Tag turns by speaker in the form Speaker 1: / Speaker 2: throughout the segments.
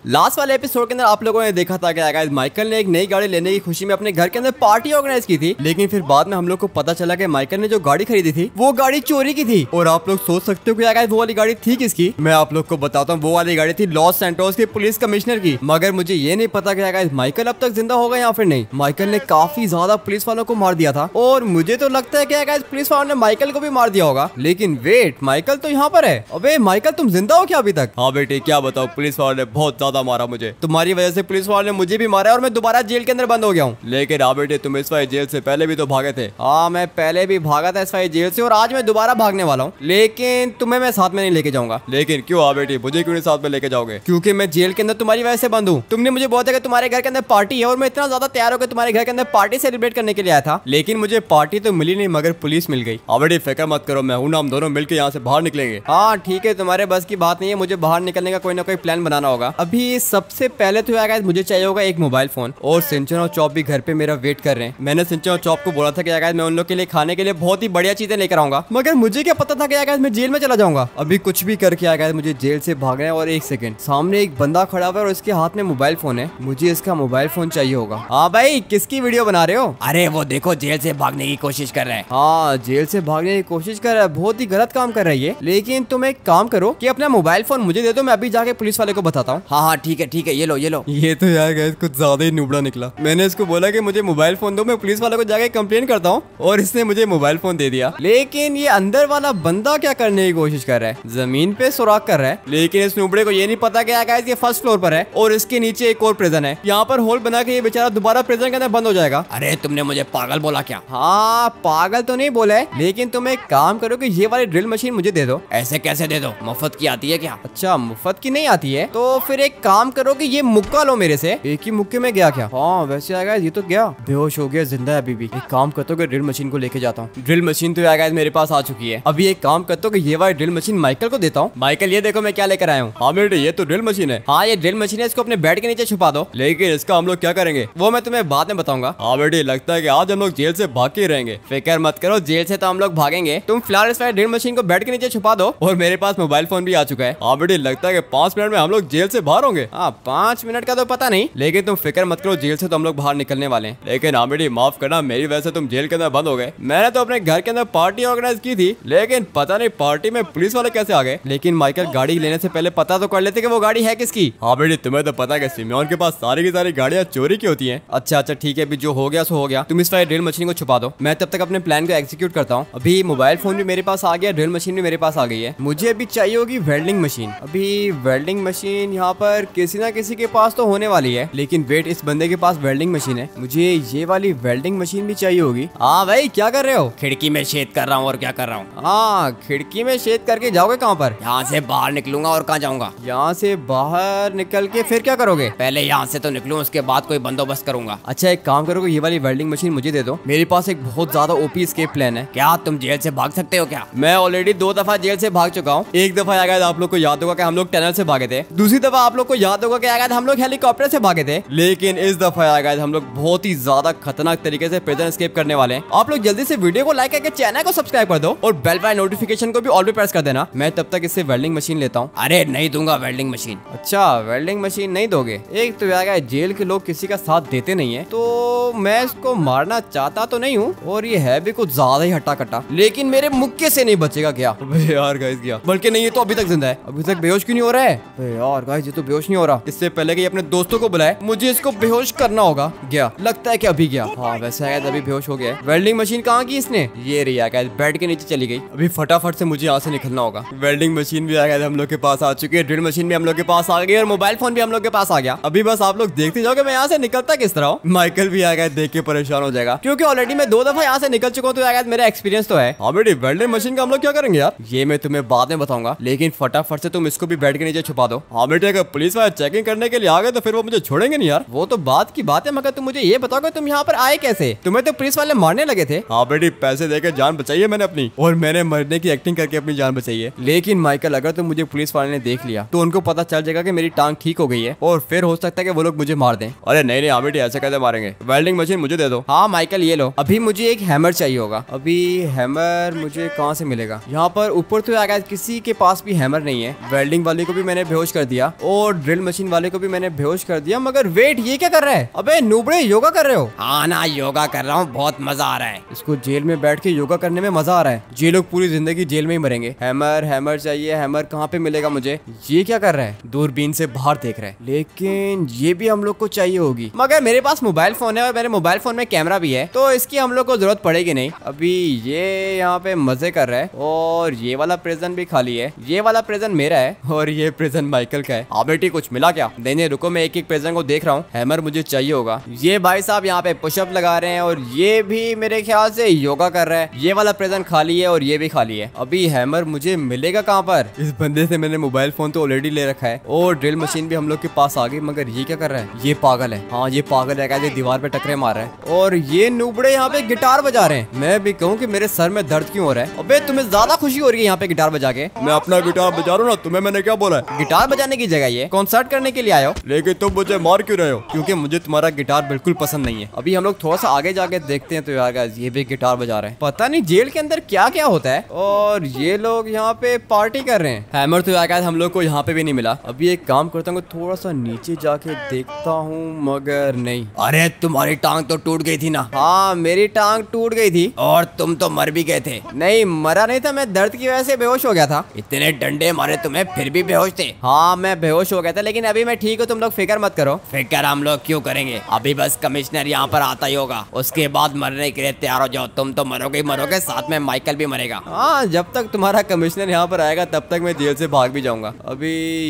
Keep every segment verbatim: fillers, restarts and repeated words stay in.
Speaker 1: Last वाले episode के अंदर आप लोगों ने देखा था कि गाइस माइकल ने एक नई गाड़ी लेने की खुशी में अपने घर के अंदर पार्टी ऑर्गेनाइज की थी, लेकिन फिर बाद में हम लोग को पता चला कि माइकल ने जो गाड़ी खरीदी थी वो गाड़ी चोरी की थी। और आप लोग सोच सकते हो कि गाइस वो वाली गाड़ी थी किसकी। मैं आप लोग को बताता हूँ, वो वाली गाड़ी थी लॉस सैंटोस के पुलिस कमिश्नर की। मगर मुझे ये नहीं पता कि गाइस माइकल अब तक जिंदा होगा या फिर नहीं। माइकल ने काफी ज्यादा पुलिस वालों को मार दिया था और मुझे तो लगता है कि गाइस पुलिस वालों ने माइकल को भी मार दिया होगा। लेकिन वेट, माइकल तो यहाँ पर है। अबे माइकल, तुम जिंदा हो क्या अभी तक? हाँ बेटे, क्या बताओ, पुलिस वालों ने बहुत ज्यादा मारा मुझे। तुम्हारी वजह से पुलिस वालों ने मुझे भी मारा और मैं दोबारा जेल के अंदर बंद हो गया हूँ। लेकिन हाँ बेटे, तुम इस वाली जेल से पहले भी तो भागे थे। हाँ, मैं पहले भी भागा था इस वाली जेल से और आज मैं दोबारा भागने वाला हूँ, लेकिन तुम्हें मैं साथ में नहीं लेके जाऊंगा। लेकिन क्यों? हाँ बेटी, मुझे क्यों नहीं साथ में लेके जाओगे? क्योंकि मैं जेल के अंदर तुम्हारी वजह से बंद हूँ। तुमने मुझे बोला था कि तुम्हारे घर के अंदर पार्टी है और मैं इतना ज्यादा तैयार होकर तुम्हारे घर के अंदर पार्टी सेलिब्रेट करने के लिए आया था, लेकिन मुझे पार्टी तो मिली नहीं मगर पुलिस मिल गई। हाँ बेटी, फिक्र मत करो, मैं हूं ना, हम दोनों मिलकर यहाँ से बाहर निकलेंगे। हाँ ठीक है, तुम्हारे बस की बात नहीं है, मुझे बाहर निकलने का कोई ना कोई प्लान बनाना होगा। अभी सबसे पहले तो यार मुझे चाहिए होगा एक मोबाइल फोन, और सिंचन और चॉप भी घर पे मेरा वेट कर रहे हैं। मैंने सिंचन और चॉप को बोला था कि यार मैं उन लोग के लिए खाने के लिए बहुत ही बढ़िया चीजें लेकर आऊंगा, मगर मुझे क्या पता था कि यार मैं जेल में चला जाऊंगा। अभी कुछ भी करके यार मुझे जेल से भागना है। और एक सेकंड, सामने एक बंदा खड़ा हुआ है और उसके हाथ में मोबाइल फोन है, मुझे इसका मोबाइल फोन चाहिए होगा। हाँ भाई, किसकी वीडियो बना रहे हो?
Speaker 2: अरे वो देखो, जेल से भागने की कोशिश कर रहा है।
Speaker 1: हाँ, जेल से भागने की कोशिश कर रहा है, बहुत ही गलत काम कर रहा है ये। लेकिन तुम एक काम करो कि अपना मोबाइल फोन मुझे दे दो, मैं अभी जाके पुलिस वाले को बताता हूँ।
Speaker 2: हाँ हाँ ठीक है ठीक है, ये लो ये लो।
Speaker 1: ये तो यार गाइस कुछ ज्यादा ही नुबड़ा निकला। मैंने इसको बोला कि मुझे मोबाइल फोन दो, मैं पुलिस वाले को जाके कंप्लेन करता हूँ, और इसने मुझे मोबाइल फोन दे दिया। लेकिन ये अंदर वाला बंदा क्या करने की कोशिश कर रहा है? जमीन पे सुराख कर रहा है, लेकिन इस नुबड़े को ये नहीं पता कि गाइस ये फर्स्ट फ्लोर पर है और इसके नीचे एक और प्रिजन है। यहाँ पर होल बना के ये बेचारा दोबारा प्रिजन के अंदर बंद हो जाएगा।
Speaker 2: अरे तुमने मुझे पागल बोला क्या?
Speaker 1: हाँ, पागल तो नहीं बोला है, लेकिन तुम एक काम करो कि ये वाली ड्रिल मशीन मुझे दे दो।
Speaker 2: ऐसे कैसे दे दो? मुफ्त की आती है क्या?
Speaker 1: अच्छा, मुफ्त की नहीं आती है, तो फिर एक काम करो कि ये मुक्का लो मेरे से। एक ही मुक्के में गया क्या? हाँ वैसे आएगा, ये तो गया, बेहोश हो गया, जिंदा है अभी भी। एक काम करता हूँ कि ड्रिल मशीन को लेके जाता हूँ। ड्रिल मशीन तो आएगा मेरे पास आ चुकी है। अभी एक काम करता हूँ कि ये वाली ड्रिल मशीन माइकल को देता हूँ। माइकल, ये देखो मैं क्या लेकर आया हूँ। हाँ बेटे, ये तो ड्रिल मशीन है। हाँ, ये ड्रिल मशीन है, इसको अपने बेड के नीचे छुपा दो। लेकिन इसका हम लोग क्या करेंगे वो मैं तुम्हें बाद में बताऊंगा। हाँ बेटे, लगता है कि आज हम लोग जेल से भाग के रहेंगे। फिक्र मत करो, जेल से तो हम लोग भागेंगे। तुम फिलहाल इस ड्रिल मशीन को बेड के नीचे छुपा दो, और मेरे पास मोबाइल फोन भी आ चुका है। हाँ बेटे, लगता है कि पांच मिनट में हम लोग जेल से बाहर होंगे। हाँ, पांच मिनट का तो पता नहीं, लेकिन तुम फिक्र मत करो, जेल से तो हम लोग बाहर निकलने वाले हैं। लेकिन हाँ बेटी, माफ करना, मेरी वजह से तुम जेल के अंदर बंद हो गए। मैंने तो अपने घर के अंदर पार्टी ऑर्गेनाइज की थी, लेकिन पता नहीं पार्टी में पुलिस वाले कैसे आ गए। लेकिन माइकल, गाड़ी लेने से पहले पता तो कर लेते कि वो गाड़ी है किसकी। हाँ बेटी, तुम्हें तो पता है सिमियोन के पास सारी की सारी गाड़ियां चोरी की होती हैं। अच्छा अच्छा ठीक है, अभी जो हो गया सो हो गया। तुम इस वाली ड्रिल मशीन को छुपा दो, मैं तब तक अपने प्लान को एग्जीक्यूट करता हूँ। अभी मोबाइल फोन भी मेरे पास आ गया, ड्रिल मशीन भी मेरे पास आ गई है। मुझे अभी चाहिए होगी वेल्डिंग मशीन। अभी वेल्डिंग मशीन यहाँ पर किसी ना किसी के पास तो होने वाली है, लेकिन वेट, इस बंदे के पास वेल्डिंग मशीन है, मुझे ये वाली वेल्डिंग मशीन भी चाहिए होगी। हाँ भाई, क्या कर रहे हो?
Speaker 2: खिड़की में छेद कर रहा हूँ। और क्या कर रहा हूँ?
Speaker 1: हाँ, खिड़की में छेद करके जाओगे कहाँ पर?
Speaker 2: यहाँ से बाहर निकलूंगा। और कहाँ जाऊंगा?
Speaker 1: यहाँ से बाहर निकल के फिर क्या करोगे?
Speaker 2: पहले यहाँ से तो निकलूं, उसके बाद कोई बंदोबस्त करूंगा।
Speaker 1: अच्छा, एक काम करोगे, ये वाली वेल्डिंग मशीन मुझे दे दो। मेरे पास एक बहुत ज्यादा ओपी एस्केप प्लान है।
Speaker 2: क्या तुम जेल से भाग सकते हो क्या?
Speaker 1: मैं ऑलरेडी दो दफा जेल से भाग चुका हूँ। एक दफा आया आप लोग को याद होगा कि हम लोग टनल से भागे थे। दूसरी दफा आप लोग को याद होगा कि आया हम लोग हेलीकॉप्टर से भागे थे। लेकिन इस दफा आया हम लोग बहुत ही ज्यादा खतरनाक तरीके से प्रिजन एस्केप करने वाले हैं। आप लोग जल्दी से वीडियो को लाइक करके चैनल को सब्सक्राइब कर दो और बेल वाले नोटिफिकेशन को भी ऑल पे प्रेस कर देना। मैं तब तक इससे वेल्डिंग मशीन लेता हूँ।
Speaker 2: अरे नहीं दूंगा वेल्डिंग मशीन।
Speaker 1: अच्छा, वेल्डिंग मशीन नहीं दोगे? एक तो यार जेल के लोग किसी का साथ देते नहीं है, तो मैं इसको मारना चाहता तो नहीं हूँ, और ये है भी कुछ ज्यादा ही हट्टा कट्टा, लेकिन मेरे मुक्के से नहीं बचेगा क्या? यार गाइस गया, बल्कि नहीं, ये तो अभी तक जिंदा है। अभी तक बेहोश क्यों नहीं हो रहा है? यार गाइस, ये तो बेहोश नहीं हो रहा। इससे पहले कि अपने दोस्तों को बुलाए, मुझे इसको बेहोश करना होगा। गया, लगता है कि अभी गया। हाँ वैसे है, अभी बेहोश हो गया। वेल्डिंग मशीन कहाँ की इसने? ये रही है गाइस, बेड के नीचे चली गई। अभी फटाफट से मुझे यहाँ से निकलना होगा। वेल्डिंग मशीन भी आ गया, हम लोग के पास आ चुकी है। ड्रिल मशीन भी हम लोग के पास आ गई और मोबाइल फोन भी हम लोग के पास आ गया। अभी बस आप लोग देखते जाओगे मैं यहाँ से निकलता किस तरह हूँ। माइकल भी आ गया, देख के परेशान हो जाएगा, क्योंकि ऑलरेडी मैं दो दफा यहाँ से निकल चुका हूँ, तो आया मेरा एक्सपीरियंस तो है। हाँ बेटी, वेल्डिंग मशीन का हम लोग क्या करेंगे यार, ये मैं तुम्हें बाद में बताऊंगा, लेकिन फटाफट से तुम इसको भी बेड के नीचे छुपा दो। हाँ बेटे, अगर पुलिस वाले चेकिंग करने के लिए आ गए तो फिर वो मुझे छोड़ेंगे नहीं यार। वो तो बात की बात है, मगर तुम मुझे ये बताओगे तुम यहाँ पर आए कैसे? तुम्हें तो पुलिस वाले मारने लगे थे। हाँ बेटी, पैसे देकर जान बचाई है मैंने अपनी, और मैंने मरने की एक्टिंग करके अपनी जान बचाई है। लेकिन माइकल, अगर तुम मुझे पुलिस वाले ने देख लिया तो उनको पता चल जाएगा कि मेरी टांग ठीक हो गई है, और फिर हो सकता है कि वो लोग मुझे मार दें। अरे नहीं नहीं, हाँ बेटी, ऐसे कैसे मारेंगे? वेल्डिंग मशीन मुझे दे दो। हाँ माइकल, ये लो। अभी मुझे एक हैमर चाहिए होगा। अभी हैमर मुझे कहाँ से मिलेगा? यहाँ पर ऊपर तो आएगा, किसी के पास भी हैमर नहीं है। वेल्डिंग वाले को भी मैंने बेहोश कर दिया, और और ड्रिल मशीन वाले को भी मैंने बेहोश कर दिया। मगर वेट, ये क्या कर रहा है? अबे नूबड़े, योगा कर रहे हो?
Speaker 2: हाँ ना, योगा कर रहा हूँ, बहुत मजा आ रहा है।
Speaker 1: इसको जेल में बैठ के योगा करने में मजा आ रहा है। ये लोग पूरी जिंदगी जेल में ही मरेंगे। हैमर हैमर चाहिए, हैमर कहाँ पे मिलेगा मुझे? ये क्या कर रहा है? दूरबीन से बाहर देख रहा है, लेकिन ये भी हम लोग को चाहिए होगी। मगर मेरे पास मोबाइल फोन है और मेरे मोबाइल फोन में कैमरा भी है, तो इसकी हम लोग को जरूरत पड़ेगी नहीं। अभी ये यहाँ पे मजे कर रहा है और ये वाला प्रिजन भी खाली है। ये वाला प्रिजन मेरा है और ये प्रिजन माइकल का है। हाँ बेटी, कुछ मिला क्या? नहीं नहीं, रुको, मैं एक एक प्रिजन को देख रहा हूँ। हैमर मुझे चाहिए होगा। ये भाई साहब यहाँ पे पुशअप लगा रहे हैं और ये भी मेरे ख्याल से योगा कर रहा है। ये वाला प्रिजन खाली है और ये भी खाली है। अभी हैमर मुझे मिलेगा कहाँ पर? इस बंदे से मैंने मोबाइल फोन तो ऑलरेडी ले रखा है और ड्रिल मशीन भी हम लोग के पास आ गई। मगर ये क्या कर रहा है? ये पागल है। हाँ, ये पागल है, कहते दीवार पे टकरे मार रहा है। और ये नुबड़े यहाँ पे गिटार बजा रहे हैं। मैं भी कहूँ कि मेरे सर में दर्द क्यों हो रहा है? अबे तुम्हें ज्यादा खुशी हो रही है यहाँ पे गिटार बजा के? मैं अपना गिटार बजा रहा हूँ ना, तुम्हें मैंने क्या बोला है? गिटार बजाने की जगह ये कॉन्सर्ट करने के लिए आए हो, लेकिन तुम मुझे मार क्यों रहे हो? क्योंकि मुझे तुम्हारा गिटार बिल्कुल पसंद नहीं है। अभी हम लोग थोड़ा सा आगे जाके देखते हैं। तो यार गाइस, ये भी गिटार बजा रहे हैं। पता नहीं जेल के अंदर क्या क्या होता है। और ये लोग यहाँ पे पार्टी कर रहे हैं। हैमर तो यार गाइस हम लोग को यहाँ पे भी नहीं मिला। अभी एक काम करता हूँ, थोड़ा सा नीचे जाके देखता हूँ, मगर नहीं।
Speaker 2: अरे तुम्हारी टांग तो टूट गई थी ना?
Speaker 1: हाँ, मेरी टांग टूट गई थी।
Speaker 2: और तुम तो मर भी गए थे।
Speaker 1: नहीं, मरा नहीं था, मैं दर्द की वजह से बेहोश हो गया था।
Speaker 2: इतने डंडे मारे तुम्हें, फिर भी बेहोश थे?
Speaker 1: हाँ, मैं बेहोश हो गया था, लेकिन अभी मैं ठीक हूँ। तुम लोग फिक्र मत करो।
Speaker 2: फिक्र हम लोग क्यों करेंगे? अभी बस कमिश्नर यहाँ पर आता ही होगा, उसके बाद मरने के लिए तैयार हो जाओ। तुम तो मरोगे ही मरोगे, साथ में माइकल भी मरेगा।
Speaker 1: हाँ, जब तक तुम्हारा कमिश्नर यहाँ पर आएगा तब तक मैं जेल से भाग भी जाऊंगा। अभी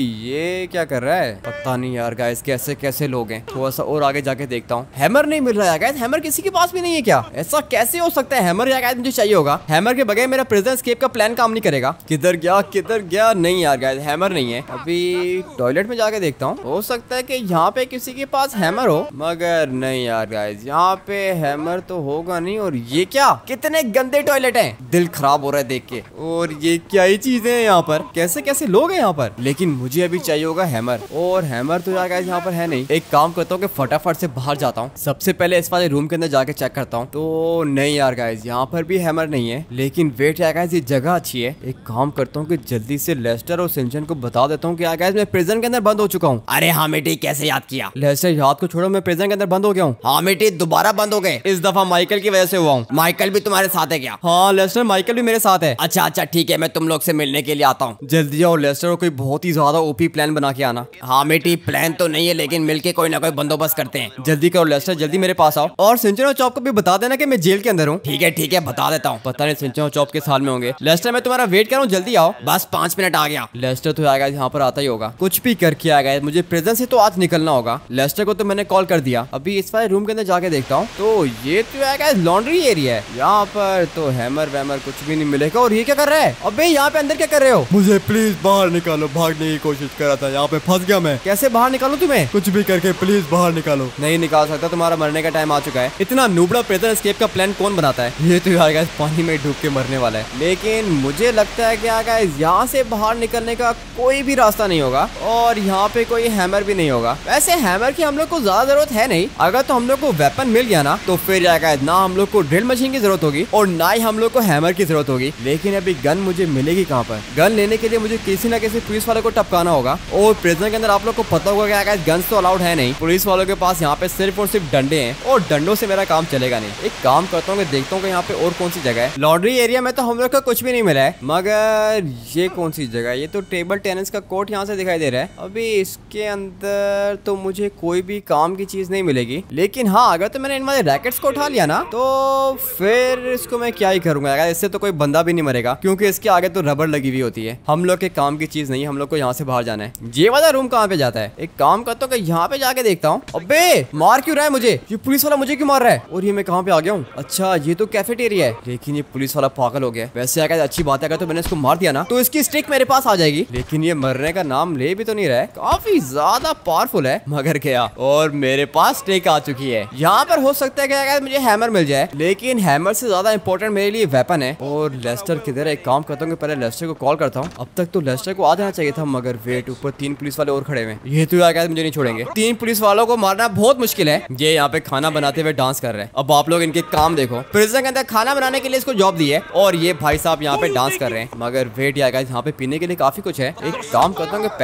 Speaker 1: ये क्या कर रहा है? पता नहीं यार गाइस, कैसे कैसे लोग हैं। थोड़ा सा और आगे जाके देखता हूँ। हैमर नहीं मिल रहा है गाइस। हैमर किसी के पास भी नहीं है क्या? ऐसा कैसे हो सकता है? हैमर यार गाइस मुझे चाहिए होगा। हैमर के बगैर मेरा प्रिजन एस्केप का प्लान काम नहीं करेगा। किधर गया किधर गया? नहीं यार गाइस, हैमर नहीं है। अभी टॉयलेट में जाके देखता हूँ, हो सकता है कि यहाँ पे किसी के पास हैमर हो, मगर नहीं यार गाइस, यहाँ पे हैमर तो होगा नहीं। और ये क्या, कितने गंदे टॉयलेट हैं, दिल खराब हो रहा है देख के। और ये क्या ही चीजें हैं यहाँ पर? कैसे कैसे लोग हैं यहाँ पर? लेकिन मुझे अभी चाहिए होगा हैमर, और हैमर तो यार गाइस यहाँ पर है नहीं। एक काम करता हूँ कि फटाफट से बाहर जाता हूँ। सबसे पहले इस वाले रूम के अंदर जाके चेक करता हूँ। तो नहीं यार गाइस, यहाँ पर भी हैमर नहीं है। लेकिन वेट यार गाइस, ये जगह अच्छी है। एक काम करता हूँ कि जल्दी से लेस्टर और सिंचन को बता देता हूँ कि यार गाइस मैं प्रिजन के अंदर बंद हो चुका हूँ।
Speaker 2: अरे हाँ बेटी, कैसे याद किया?
Speaker 1: लेस्टर, याद को छोड़ो, मैं प्रिजन के अंदर बंद हो गया हूँ।
Speaker 2: हाँ बेटी, दोबारा बंद हो गए?
Speaker 1: इस दफा माइकल की वजह से हुआ हूँ।
Speaker 2: माइकल भी तुम्हारे साथ है क्या?
Speaker 1: हाँ लेस्टर, माइकल भी मेरे साथ है।
Speaker 2: अच्छा अच्छा ठीक है, मैं तुम लोग से मिलने के लिए आता हूँ।
Speaker 1: जल्दी आओ लेस्टर, और कोई बहुत ही ज्यादा ओपी प्लान बना के आना।
Speaker 2: हाँ बेटी, प्लान तो नहीं है, लेकिन मिलके कोई ना कोई बंदोबस्त करते हैं।
Speaker 1: जल्दी करो लेस्टर, जल्दी मेरे पास आओ। और सिंचन और चॉप को भी बता देना कि मैं जेल के अंदर हूँ।
Speaker 2: ठीक है ठीक है, बता देता हूँ।
Speaker 1: पता नहीं सिंचन और चॉप के साल में होंगे। लेस्टर, मैं तुम्हारा वेट कर रहा हूँ, जल्दी आओ।
Speaker 2: बस पाँच मिनट आ गया।
Speaker 1: लेस्टर तो आएगा, यहाँ पर आता ही होगा, कुछ भी करके आएगा। मुझे प्रिजन से तो आज निकलना होगा। लेस्टर को तो मैंने कॉल कर दिया। अभी इस वाले रूम के अंदर जाके देखता हूँ। तो ये तो आएगा लॉन्ड्री एरिया है। यहाँ पर तो हैमर वैमर कुछ भी नहीं मिलेगा। और ये क्या कर रहा है? अबे यहाँ पे अंदर क्या कर रहे हो? मुझे प्लीज बाहर निकालो, भागने की कोशिश कर रहा था, यहाँ पे फंस गया मैं। कैसे बाहर निकालो तुम्हें? कुछ भी करके प्लीज बाहर निकालो। नहीं निकाल सकता, तुम्हारा मरने का टाइम आ चुका है। इतना नूबड़ा प्रिजन एस्केप का प्लान कौन बनाता है? ये तो यार गाइस पानी में डूब के मरने वाला है। लेकिन मुझे लगता है कि यार गाइस यहाँ से बाहर निकलने का कोई भी रास्ता नहीं होगा, और यहाँ पे कोई हैमर भी नहीं होगा। वैसे हैमर की हम लोग को ज्यादा जरूरत है नहीं। अगर तो हम लोग को वेपन मिल गया ना, तो फिर यार गाइस ना हम लोग को ड्रिल मशीन की जरूरत होगी और ना ही हम लोग को हैमर की जरूरत होगी। लेकिन अभी गन मुझे मिलेगी कहाँ पर? गन लेने के लिए मुझे किसी ना किसी पुलिस वाले को टपकाना होगा। और प्रिजन के अंदर आप लोग को पता होगा क्या गाइस, गन्स तो अलाउड है नहीं। पुलिस वालों के पास यहाँ पे सिर्फ और सिर्फ डंडे हैं, और डंडों से मेरा काम चलेगा नहीं। एक काम करता हूँ, देखता हूँ कि यहाँ पे और कौन सी जगह है। लॉन्ड्री एरिया में तो हम लोग को कुछ भी नहीं मिला है, मगर ये कौन सी जगह है? ये तो टेबल टेनिस का कोर्ट यहाँ से दिखाई दे रहा है। अभी इसके अंदर तो मुझे कोई भी काम की चीज नहीं मिलेगी। लेकिन हाँ, अगर तो मैंने इन वाले रैकेट्स को उठा लिया ना, तो फिर इसको मैं क्या ही करूंगा यार। इससे तो कोई बंदा भी नहीं मरेगा, क्योंकि इसके आगे तो रबड़ लगी हुई होती है। हम लोग के काम की चीज नहीं, हम लोग को यहाँ से बाहर जाना है। ये वाला रूम कहाँ पे जाता है? एक काम करता हूँ कि यहाँ पे जाके देखता हूँ। अबे मार क्यों रहा है मुझे? ये पुलिस वाला मुझे क्यों मार रहा है? और ये मैं कहाँ पे आ गया हूँ? अच्छा, ये तो कैफेटेरिया है। लेकिन ये पुलिस वाला पागल हो गया। वैसे अगर अच्छी बात है, अगर तो मैंने इसको मार दिया ना, तो इसकी स्टिक मेरे पास आ जाएगी। लेकिन ये मरने का नाम ले भी तो नहीं रहा है। काफी ज्यादा पावरफुल है, मगर क्या। और मेरे पास स्टिक आ चुकी है। यहाँ पर हो सकता है कि अगर मुझे हैमर मिल जाए, लेकिन हैमर से ज्यादा इंपॉर्टेंट मेरे लिए वेपन है। और लेस्टर किधर है? एक काम करता हूँ, पहले लेस्टर को कॉल करता हूँ। अब तक तो लेस्टर को आ जाना चाहिए था, मगर वेट, ऊपर तीन पुलिस वाले और खड़े हुए। ये तो यार मुझे नहीं छोड़ेंगे। तीन पुलिस वालों को मारना बहुत मुश्किल है। ये यहाँ पे खाना बनाते हुए डांस कर रहे हैं। अब आप लोग इनके काम देखो। प्रिजन के अंदर खाना बनाने के लिए इसको जॉब दी है, और ये भाई साहब यहाँ पे डांस कर रहे हैं। मगर वेट यार, यहाँ पे पीने के लिए काफी कुछ है। एक काम करता हूँ कि पैसे तो मेरे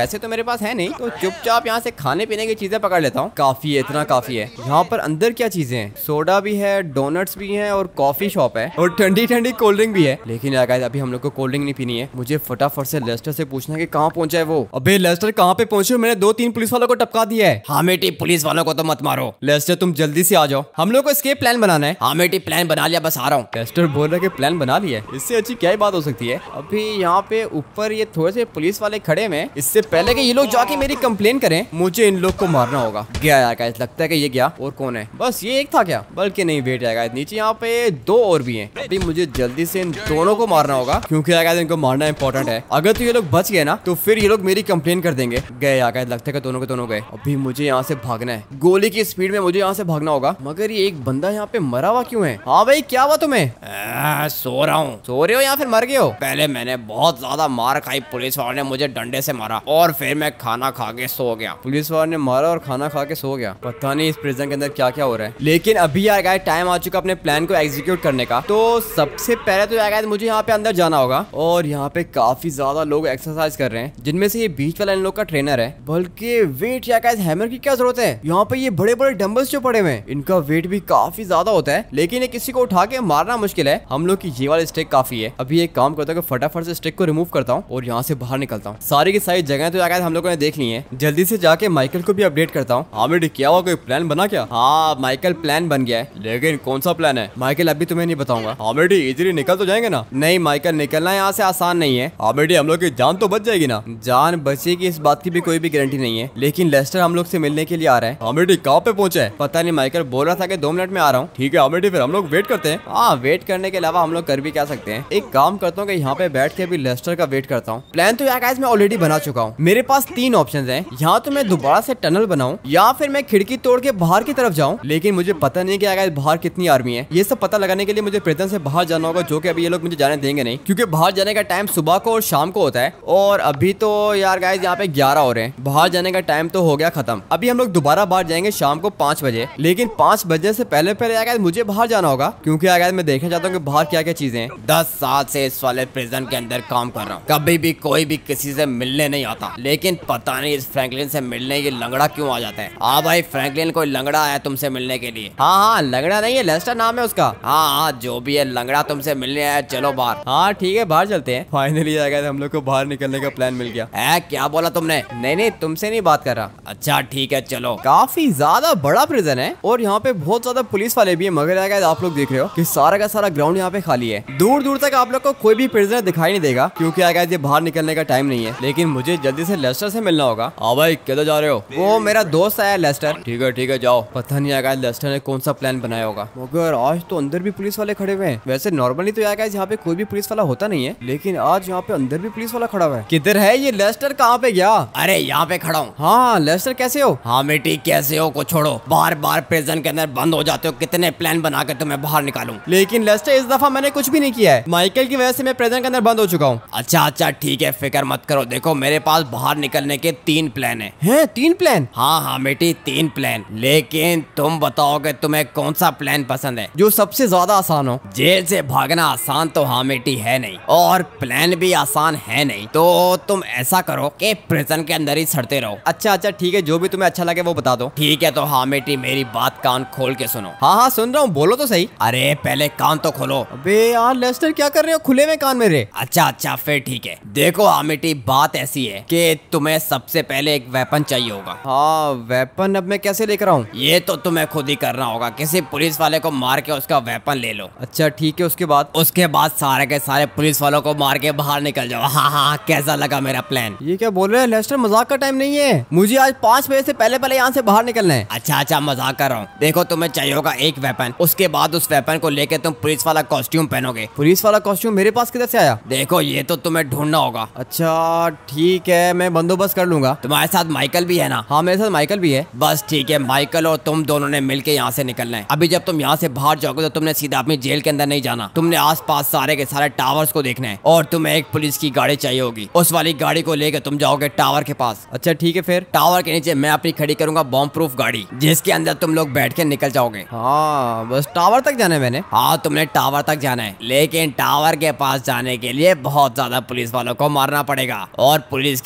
Speaker 1: मेरे पास है नहीं, तो चुपचाप यहाँ से खाने पीने की चीजें पकड़ लेता हूँ। काफी है, इतना काफी है। यहाँ पर अंदर क्या चीजें हैं? सोडा भी है, डोनट्स भी हैं और कॉफी शॉप है और ठंडी ठंडी कोल्ड ड्रिंक भी है। लेकिन यार गाइस अभी हम लोग को कोल्ड ड्रिंक नहीं पीनी है। मुझे फटाफट से लेस्टर से पूछना कि कहाँ पहुंचा है वो। अबे लेस्टर कहाँ पे पहुंचे? मैंने दो तीन पुलिस वालों को टपका दिया है।
Speaker 2: हाँ बेटी, पुलिस वालों को तो मत मारो।
Speaker 1: लेस्टर तुम जल्दी से आ जाओ, हम लोग को एस्केप प्लान बनाना है।
Speaker 2: हाँ बेटी, प्लान बना लिया, बस आ रहा हूँ।
Speaker 1: लेस्टर बोल रहा है कि प्लान बना लिया है, इससे अच्छी क्या ही बात हो सकती है। अभी यहाँ पे ऊपर ये थोड़े से पुलिस वाले खड़े हैं। इससे पहले कि ये लोग जाके मेरी कंप्लेन करें, मुझे इन लोग को मारना होगा। गया यार गाइस, लगता है कि ये गया। और कौन है? बस ये एक था क्या? बल्कि नहीं, वेट है गाइस, नीचे यहाँ पे दो और भी हैं। अभी मुझे जल्दी से इन दोनों को मारना होगा, क्योंकि यार गाइस इनको मारना इंपॉर्टेंट है। अगर तो ये लोग बच गए ना, तो फिर ये लोग मेरी कंप्लेन कर देंगे। गए यार गाइस, लगता है कि दोनों के दोनों गए। अभी मुझे यहाँ से भागना है, गोली की स्पीड में मुझे यहाँ से भागना होगा। मगर ये एक बंदा यहाँ पे मरा हुआ क्यों है? हाँ भाई, क्या हुआ तुम्हें?
Speaker 2: आ, सो रहा हूँ।
Speaker 1: सो रहे हो या फिर मर गए हो?
Speaker 2: पहले मैंने बहुत ज्यादा मार खाई, पुलिस वालों ने मुझे डंडे से मारा और फिर मैं खाना खा के सो गया।
Speaker 1: पुलिस वालों ने मारा और खाना खा के सो गया। पता नहीं इस प्रिजन के अंदर क्या क्या हो रहा है। लेकिन अभी यार गाइस टाइम आ चुका अपने प्लान को एग्जीक्यूट करने का। तो सबसे पहले तो यार गाइस मुझे यहाँ पे अंदर जाना होगा और यहाँ पे काफी ज्यादा लोग एक्सरसाइज कर रहे हैं, जिनमें से ये बीच वाला इन लोग का ट्रेनर है। बल्कि वेट यार गाइस, हैमर की क्या जरूरत है? यहाँ पे ये बड़े बड़े डंबल्स जो पड़े हुए हैं, इनका वेट भी काफी ज्यादा होता है। लेकिन ये किसी को उठा के मारना मुश्किल है। हम लोग की ये वाली स्टिक काफी है। अभी एक काम करता हूँ, फटाफट से स्टिक को रिमूव करता हूँ और यहाँ से बाहर निकलता हूँ। सारी की सारी जगह तो यार हम लोगों ने देख ली है। जल्दी से जाके माइकल को भी अपडेट करता हूँ। हाँ बेटी, क्या हुआ? कोई प्लान बना क्या? हाँ माइकल, प्लान बन गया है। लेकिन कौन सा प्लान है माइकल? अभी तुम्हें नहीं बताऊंगा। हाँ बेटी, इजीली निकल तो जाएंगे ना? नहीं माइकल, निकलना यहाँ से आसान नहीं है। हाँ बेटी, हम लोग की जान तो बच जाएगी ना? जान बचेगी इस बात की भी कोई भी गारंटी नहीं है। लेकिन लेस्टर हम लोग से मिलने के लिए आ रहा है। हाँ बेटी, कहाँ पे पहुंचा है? पता नहीं, माइकल बोल रहा था कि दो मिनट में आ रहा हूँ। ठीक है हाँ बेटी, फिर हम लोग वेट करते हैं। हाँ, वेट करने के अलावा हम लोग कर भी क्या सकते हैं। एक काम करता हूँ कि यहाँ पे बैठ के अभी लेस्टर का वेट करता हूँ। प्लान तो यार गाइस मैं ऑलरेडी बना चुका हूँ। मेरे पास तीन ऑप्शंस हैं। यहाँ तो मैं दोबारा से टनल बनाऊं या फिर मैं खिड़की तोड़ के बाहर की तरफ जाऊं। लेकिन मुझे पता नहीं कि यार बाहर कितनी आर्मी है। ये सब पता लगाने के लिए मुझे प्रिजन से बाहर जाना होगा, जो कि अभी ये लोग मुझे जाने देंगे नहीं, क्योंकि बाहर जाने का टाइम सुबह को और शाम को होता है। और अभी तो यार गाइस यहाँ पे ग्यारह हो रहे हैं, बाहर जाने का टाइम तो हो गया खत्म। अभी हम लोग दोबारा बाहर जाएंगे शाम को पाँच बजे। लेकिन पाँच बजे से पहले पहले यार मुझे बाहर जाना होगा, क्योंकि यार मैं देखना चाहता हूँ कि बाहर क्या क्या चीजें हैं।
Speaker 2: दस साल से इस वाले प्रिजन के अंदर काम कर रहा हूँ, कभी भी कोई भी किसी से मिलने नहीं आता। लेकिन पता नहीं इस फ्रैंकलिन से मिलने ये लंगड़ा क्यों आ जाता है। हाँ भाई, फ्रैंकलिन कोई लंगड़ा आया तुमसे मिलने के लिए?
Speaker 1: हाँ हाँ, लंगड़ा नहीं है, लेस्टर नाम है उसका।
Speaker 2: हाँ हाँ, जो भी है, लंगड़ा तुमसे मिलने आया, चलो बाहर।
Speaker 1: हाँ ठीक है, बाहर चलते हैं। फाइनली यार हम लोग को बाहर निकलने का प्लान मिल गया
Speaker 2: है। क्या बोला तुमने?
Speaker 1: नहीं नहीं, तुमसे नहीं बात कर रहा।
Speaker 2: अच्छा ठीक है, चलो।
Speaker 1: काफी ज्यादा बड़ा प्रिजन है और यहाँ पे बहुत ज्यादा पुलिस वाले भी है। मगर यार आप लोग देख रहे हो कि सारा का सारा ग्राउंड यहाँ पे खाली है। दूर दूर तक आप लोग को कोई भी प्रिजनर दिखाई नहीं देगा, क्योंकि यार ये बाहर निकलने का टाइम नहीं है। लेकिन मुझे जल्दी से लेस्टर से मिलना होगा। हाँ भाई, किधर जा रहे हो? वो मेरा दोस्त आया लेस्टर। ठीक है ठीक है, जाओ। पता नहीं यार लेस्टर ने कौन सा प्लान बनाया होगा। मगर आज तो अंदर भी पुलिस वाले खड़े हुए हैं। वैसे नॉर्मली तो यार यहाँ पे कोई भी पुलिस वाला होता नहीं है, लेकिन आज यहाँ पे अंदर भी पुलिस वाला खड़ा हुआ है। किधर है ये लेस्टर? कहाँ पे गया?
Speaker 2: अरे यहाँ पे खड़ा हूँ।
Speaker 1: हाँ लेस्टर, कैसे हो?
Speaker 2: हाँ बेटी, कैसे हो को छोड़ो, बार बार प्रिजन के अंदर बंद हो जाते हो। कितने प्लान बना के तुम्हें बाहर निकालूं।
Speaker 1: लेकिन लेस्टर इस दफा मैंने कुछ भी नहीं किया है। माइकल की वजह से मैं प्रिजन के अंदर बंद हो चुका हूँ।
Speaker 2: अच्छा अच्छा ठीक है, फिक्र मत करो। देखो मेरे पास बाहर निकलने के तीन प्लान है।
Speaker 1: हैं? तीन प्लान?
Speaker 2: हाँ हाँ बेटी, तीन प्लान। लेकिन तुम बताओगे तुम्हें कौन सा प्लान पसंद है?
Speaker 1: जो सबसे ज्यादा आसान हो।
Speaker 2: जेल से भागना आसान तो हाँ बेटी है नहीं, और प्लान भी आसान है नहीं। तो तुम ऐसा करो कि प्रिजन के अंदर ही सड़ते रहो।
Speaker 1: अच्छा अच्छा ठीक है, जो भी तुम्हें अच्छा लगे वो बता दो।
Speaker 2: ठीक है, तो हाँ बेटी, मेरी बात कान खोल के सुनो।
Speaker 1: हाँ हाँ सुन रहा हूँ, बोलो तो सही।
Speaker 2: अरे पहले कान तो खोलो।
Speaker 1: अबे यार लेस्टर, क्या कर रहे हो? खुले में कान मेरे।
Speaker 2: अच्छा अच्छा फिर ठीक है। देखो आमिटी, बात ऐसी है कि तुम्हें सबसे पहले एक वेपन चाहिए होगा।
Speaker 1: हाँ, वेपन अब मैं कैसे लेकर आऊँ?
Speaker 2: ये तो तुम्हें खुद ही करना होगा। किसी पुलिस वाले को मार के उसका वेपन ले लो।
Speaker 1: अच्छा ठीक है, उसके बाद?
Speaker 2: उसके बाद सारे के सारे पुलिस वालों को मार के बाहर निकल जाओ। हाँ हाँ, कैसा लगा मेरा प्लान?
Speaker 1: ये क्या बोल रहे हैं लेस्टर? मजाक का टाइम नहीं है, मुझे आज पाँच बजे से पहले पहले यहाँ से बाहर निकलना है।
Speaker 2: अच्छा अच्छा, मजाक कर रहा हूँ। देखो तुम्हें चाहिए होगा एक वेपन, उसके बाद उस वेपन को लेके तुम पुलिस वाला कॉस्ट्यूम पहनोगे।
Speaker 1: पुलिस वाला कॉस्ट्यूम मेरे पास किधर से आया?
Speaker 2: देखो ये तो तुम्हें ढूंढना होगा।
Speaker 1: अच्छा ठीक है, मैं बंदोबस्त कर लूंगा।
Speaker 2: तुम्हारे साथ माइकल भी है ना?
Speaker 1: हाँ मेरे साथ माइकल भी है।
Speaker 2: बस ठीक है, माइकल और तुम दोनों ने मिलके यहाँ से निकलना है। अभी जब तुम यहाँ से बाहर जाओगे तो तुमने सीधा अपनी जेल के अंदर नहीं जाना। तुमने आसपास सारे के सारे टावर्स को देखना है, और तुम्हें एक पुलिस की गाड़ी चाहिए होगी। उस वाली गाड़ी को लेकर तुम जाओगे टावर के पास।
Speaker 1: अच्छा ठीक है, फिर?
Speaker 2: टावर के नीचे मैं अपनी खड़ी करूंगा बॉम्ब प्रूफ गाड़ी, जिसके अंदर तुम लोग बैठ के निकल जाओगे।
Speaker 1: हाँ, बस टावर तक जाना है मैंने।
Speaker 2: हाँ, तुमने टावर तक जाना है, लेकिन टावर के पास जाने के लिए बहुत ज्यादा पुलिस वालों को मारना पड़ेगा, और पुलिस की गाड़ी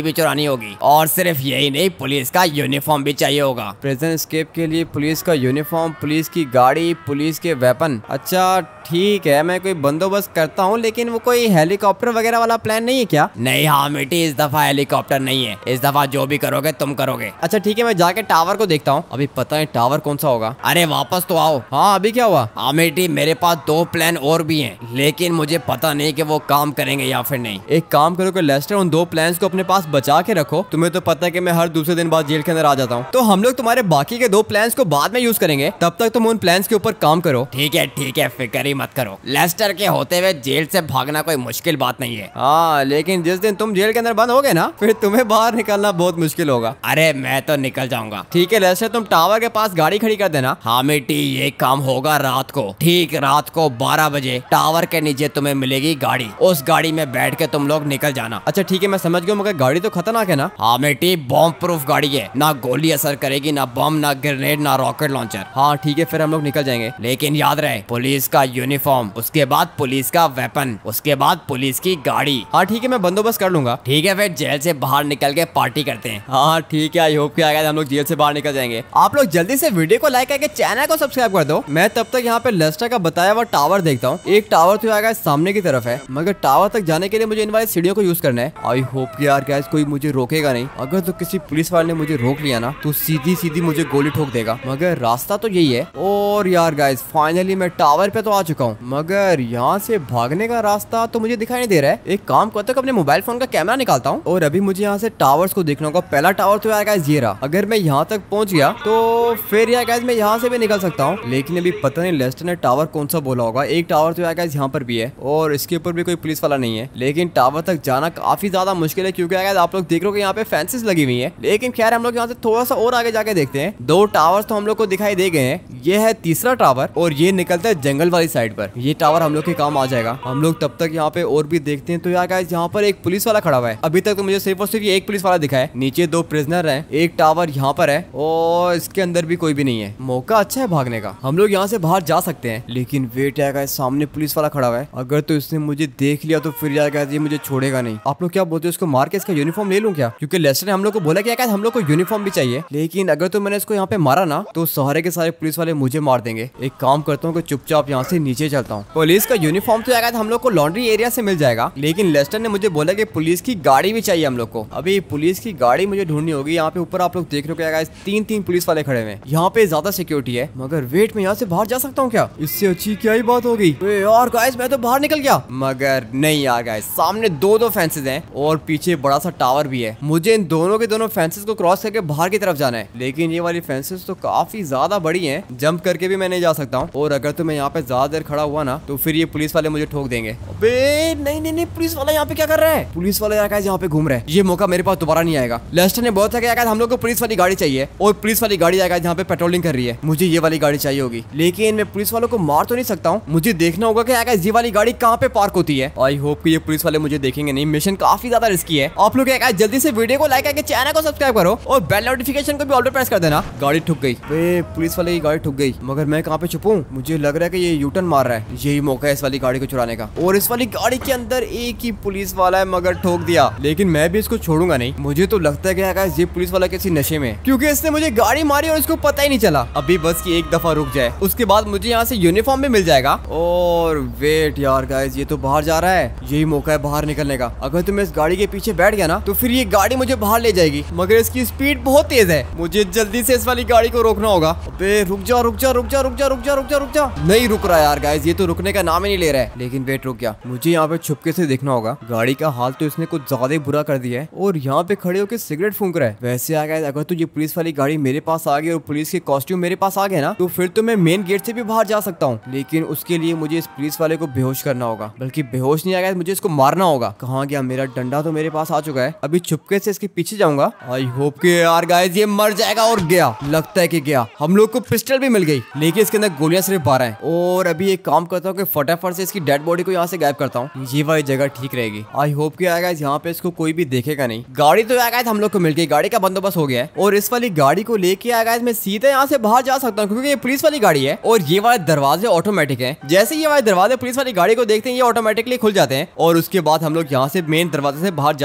Speaker 2: भी चुरानी होगी, और सिर्फ यही नहीं, पुलिस का यूनिफॉर्म भी चाहिए होगा।
Speaker 1: प्रिजन एस्केप के लिए पुलिस का यूनिफॉर्म, पुलिस की गाड़ी, पुलिस के वेपन। अच्छा ठीक है, मैं कोई बंदोबस्त करता हूँ, लेकिन वो कोई हेलीकॉप्टर वगैरह वाला प्लान नहीं है क्या?
Speaker 2: नहीं हाँ मिट्टी, इस दफा हेलीकॉप्टर नहीं है, इस दफा जो भी करोगे तुम करोगे।
Speaker 1: अच्छा ठीक है, मैं जाके टावर को देखता हूँ। अभी पता है टावर कौन सा होगा।
Speaker 2: अरे वापस तो आओ।
Speaker 1: हाँ अभी क्या हुआ?
Speaker 2: हाँ मिट्टी, मेरे पास दो प्लान और भी हैं, लेकिन मुझे पता नहीं कि वो काम करेंगे या फिर नहीं।
Speaker 1: एक काम करो कि लेस्टर, उन दो प्लान्स को अपने पास बचा के रखो। तुम्हें तो पता है कि मैं हर दूसरे दिन बाद जेल के अंदर आ जाता हूँ, तो हम लोग तुम्हारे बाकी के दो प्लान्स को बाद में यूज करेंगे। तब तक तुम उन प्लान्स के ऊपर काम करो।
Speaker 2: ठीक है ठीक है, फिक्र ही मत करो। लेस्टर के होते हुए जेल से भागना कोई मुश्किल बात नहीं है।
Speaker 1: हाँ लेकिन जिस दिन तुम जेल के अंदर बंद हो गए ना, फिर तुम्हें बाहर निकलना बहुत मुश्किल होगा।
Speaker 2: अरे मैं तो निकल जाऊंगा।
Speaker 1: ठीक है लेस्टर, तुम टावर के पास गाड़ी खड़ी कर देना।
Speaker 2: हाँ मिट्टी, ये काम होगा रात को। ठीक रात को बारह बजे टावर के नीचे तुम्हें मिलेगी गाड़ी, उस गाड़ी में बैठ के तुम लोग निकल जाना।
Speaker 1: अच्छा ठीक है, मैं समझ गया, मगर गाड़ी तो खतरनाक है ना?
Speaker 2: हाँ मिट्टी, बॉम्ब प्रूफ गाड़ी है, ना गोली असर करेगी, ना बम, ना ग्रेनेड, ना रॉकेट लॉन्चर।
Speaker 1: हाँ ठीक है, फिर हम लोग निकल जाएंगे।
Speaker 2: लेकिन याद रहे, पुलिस का यूनिफॉर्म, उसके बाद पुलिस का वेपन, उसके बाद पुलिस की गाड़ी।
Speaker 1: हाँ ठीक है, मैं बंदोबस्त कर लूंगा।
Speaker 2: ठीक है, फिर जेल से बाहर निकल के पार्टी करते हैं।
Speaker 1: हाँ ठीक है, आई होप कि आगे हम लोग जेल से बाहर निकल जाएंगे। आप लोग जल्दी से वीडियो को लाइक करके चैनल को सब्सक्राइब कर दो। मैं तब तक यहाँ पे लेस्टर का बताया हुआ टावर देखता हूँ। एक टावर तो आएगा सामने की तरफ है, मगर टावर तक जाने के लिए मुझे इन वाली सीढ़ियों को यूज करना है। आई होप कि यार गाइस कोई मुझे रोकेगा नहीं। अगर तो किसी पुलिस वाले ने मुझे रोक लिया ना, तो सीधी सीधी मुझे गोली ठोक देगा। मगर रास्ता तो यही है। और यार गाइस फाइनली मैं टावर पे तो आ चुका हूँ, मगर यहाँ से भागने का रास्ता तो मुझे दिखाई नहीं दे रहा है। एक काम करता हूँ, अपने मोबाइल फोन का कैमरा निकालता हूँ और अभी मुझे यहाँ से टावर्स को देखना होगा। पहला टावर तो यार गाइस ये रहा। अगर मैं यहाँ तक पहुँच गया तो फिर यार गाइस मैं यहाँ से भी निकल सकता हूँ, लेकिन अभी पता नहीं लेस्टर ने टावर कौन सा बोला होगा। एक टावर तो यार गाइस यहाँ पर भी है और इसके ऊपर भी कोई पुलिस वाला नहीं है, लेकिन टावर तक जाना काफी ज्यादा मुश्किल है, क्योंकि यार आप लोग देख रहे हो कि यहाँ पे फेंसेस लगी हुई है। लेकिन खैर हम लोग यहाँ से थोड़ा सा और आगे जाके देखते हैं। दो टावर्स तो हम लोग को दिखाई दे गए हैं। ये है तीसरा टावर और ये निकलता है जंगल वाली साइड पर। ये टावर हम लोग के काम आ जाएगा। हम लोग तब तक यहाँ पे और भी देखते हैं। तो यार गाइस यहाँ पर एक पुलिस वाला खड़ा हुआ है। अभी तक तो मुझे सिर्फ और सिर्फ एक पुलिस वाला दिखा है। नीचे दो प्रिजनर हैं, एक टावर यहाँ पर है और इसके अंदर भी कोई भी नहीं है। मौका अच्छा है भागने का, हम लोग यहाँ से बाहर जा सकते हैं। लेकिन वेट है गाइस, सामने पुलिस वाला खड़ा हुआ है। अगर तो इसने मुझे देख लिया तो फिर यार गाइस ये मुझे छोड़ेगा नहीं। आप लोग क्या बोलते हो, इसको मार के इसका यूनिफॉर्म ले लूं क्या? क्योंकि लेस्टर ने हम लोग को बोला कि हम लोग को यूनिफॉर्म भी चाहिए। लेकिन अगर तो मैंने इसको यहाँ पे मारा ना, तो सारे के सारे पुलिस वाले मुझे मार देंगे। एक काम करता हूँ कि चुपचाप यहाँ से नीचे चलता हूँ। पुलिस का यूनिफॉर्म तो यार हम लोग को लॉन्ड्री एरिया से मिल जाएगा, लेकिन लेस्टर ने मुझे बोला कि पुलिस की गाड़ी भी चाहिए हम लोग को। अभी पुलिस की गाड़ी मुझे ढूंढनी होगी। यहाँ पे ऊपर आप लोग देख रहे हो तीन तीन पुलिस वाले खड़े हुए। यहाँ पे ज्यादा सिक्योरिटी है, मगर वेट में यहाँ से बाहर जा सकता हूँ क्या? इससे अच्छी क्या ही बात होगी। यार गाइस मैं तो बाहर निकल गया, मगर नहीं यार गाइस, सामने दो दो फेंसेस हैं और पीछे बड़ा सा टावर भी है। मुझे इन दोनों के दोनों फेंसेस को क्रॉस करके बाहर की तरफ जाना है, लेकिन ये वाली फेंसेस तो काफी ज्यादा बड़ी हैं, जंप करके भी मैं नहीं जा सकता हूँ। और अगर तो मैं यहाँ पे ज्यादा देर खड़ा हुआ ना, तो फिर ये पुलिस वाले मुझे ठोक देंगे। अबे नहीं नहीं नहीं, पुलिस वाला यहाँ पे क्या कर रहा है? पुलिस वाला यार गाइस यहाँ पे घूम रहा है। ये मौका मेरे पास दोबारा नहीं आएगा। लेस्टर ने बहुत था हम लोग को पुलिस वाली गाड़ी चाहिए और पुलिस वाली गाड़ी आएगा जहाँ पे पेट्रोलिंग कर रही है। मुझे ये वाली गाड़ी चाहिए होगी, लेकिन मैं पुलिस वालों को मार तो नहीं सकता हूँ। मुझे देखना होगा कि ये वाली गाड़ी कहाँ पे पार्क होती है। आई होप कि ये पुलिस वाले मुझे देखेंगे नहीं। मिशन काफी ज्यादा रिस्की है। आप लोग जल्दी से वीडियो को लाइक करके चैनल को सब्सक्राइब करो और बेल नोटिफिकेशन को भी ऑल पे प्रेस कर देना। गाड़ी ठुक गई, पुलिस वाले की गाड़ी ठुक गई, मगर मैं कहाँ पे छुपूं? मुझे लग रहा है कि ये यूटर्न मार रहा है। यही मौका है इस वाली गाड़ी को चुराने का। और इस वाली गाड़ी के अंदर एक ही पुलिस वाला है, मगर ठोक दिया। लेकिन मैं भी इसको छोड़ूंगा नहीं। मुझे तो लगता है कि ये पुलिस वाला किसी नशे में, क्योंकि इसने मुझे गाड़ी मारी और इसको पता ही नहीं चला। अभी बस की एक दफा रुक जाए, उसके बाद मुझे यहाँ से यूनिफॉर्म भी मिल जाएगा। और वेट यार गाइस, ये तो बाहर जा रहा है। यही मौका है बाहर निकलने का। अगर तुम इस गाड़ी के पीछे बैठ गया ना, तो फिर ये गाड़ी मुझे बाहर ले जाएगी, मगर इसकी स्पीड बहुत तेज है। मुझे जल्दी से इस वाली गाड़ी को रोकना होगा। अबे रुक जा रुक जा रुक जा रुक जा रुक जा रुक जा रुक जा। नहीं रुक रहा यार गाइस, ये तो रुकने का नाम ही नहीं ले रहा है। लेकिन वेट रुक गया। मुझे यहाँ पे छुपके से देखना होगा। गाड़ी का हाल तो इसने कुछ ज्यादा ही बुरा कर दिया है और यहाँ पे खड़े होकर सिगरेट फूंक रहा है। वैसे आ गया, अगर तो ये पुलिस वाली गाड़ी मेरे पास आ गई और पुलिस के कॉस्ट्यूम मेरे पास आ गए ना, तो फिर तो मैं मेन गेट से भी बाहर जा सकता हूँ। लेकिन उसके लिए मुझे इस पुलिस वाले को बेहोश करना होगा। बल्कि बेहोश नहीं आ गया, मुझे इसको मारना होगा। कहाँ गया मेरा डंडा? तो मेरे पास आ चुका है। अभी छुपके से इसके पीछे जाऊंगा। आई होप के यार गाइस ये मर जाएगा। और गया, लगता है कि गया। हम लोग को पिस्टल भी मिल गई, लेकिन इसके अंदर गोलियां सिर्फ बारह हैं। और अभी एक काम करता हूँ कि फटाफट से इसकी डेड बॉडी को यहाँ से गायब करता हूँ। ये वाली जगह ठीक रहेगी। आई होप कि गाइस यहाँ पे इसको कोई भी देखेगा नहीं। गाड़ी तो गाइस हम लोग को मिल गई, गाड़ी का बंदोबस्त हो गया है। और इस वाली गाड़ी को लेके गाइस मैं सीधे यहाँ से बाहर जा सकता हूँ, क्योंकि ये पुलिस वाली गाड़ी है और ये वाले दरवाजे ऑटोमेटिक है। जैसे ये वाले दरवाजे पुलिस वाली गाड़ी को देखते हैं, ये ऑटोमेटिकली खुल जाते हैं और उसके बाद हम लोग यहाँ से मेन दरवाजे से बाहर जा सकते हैं।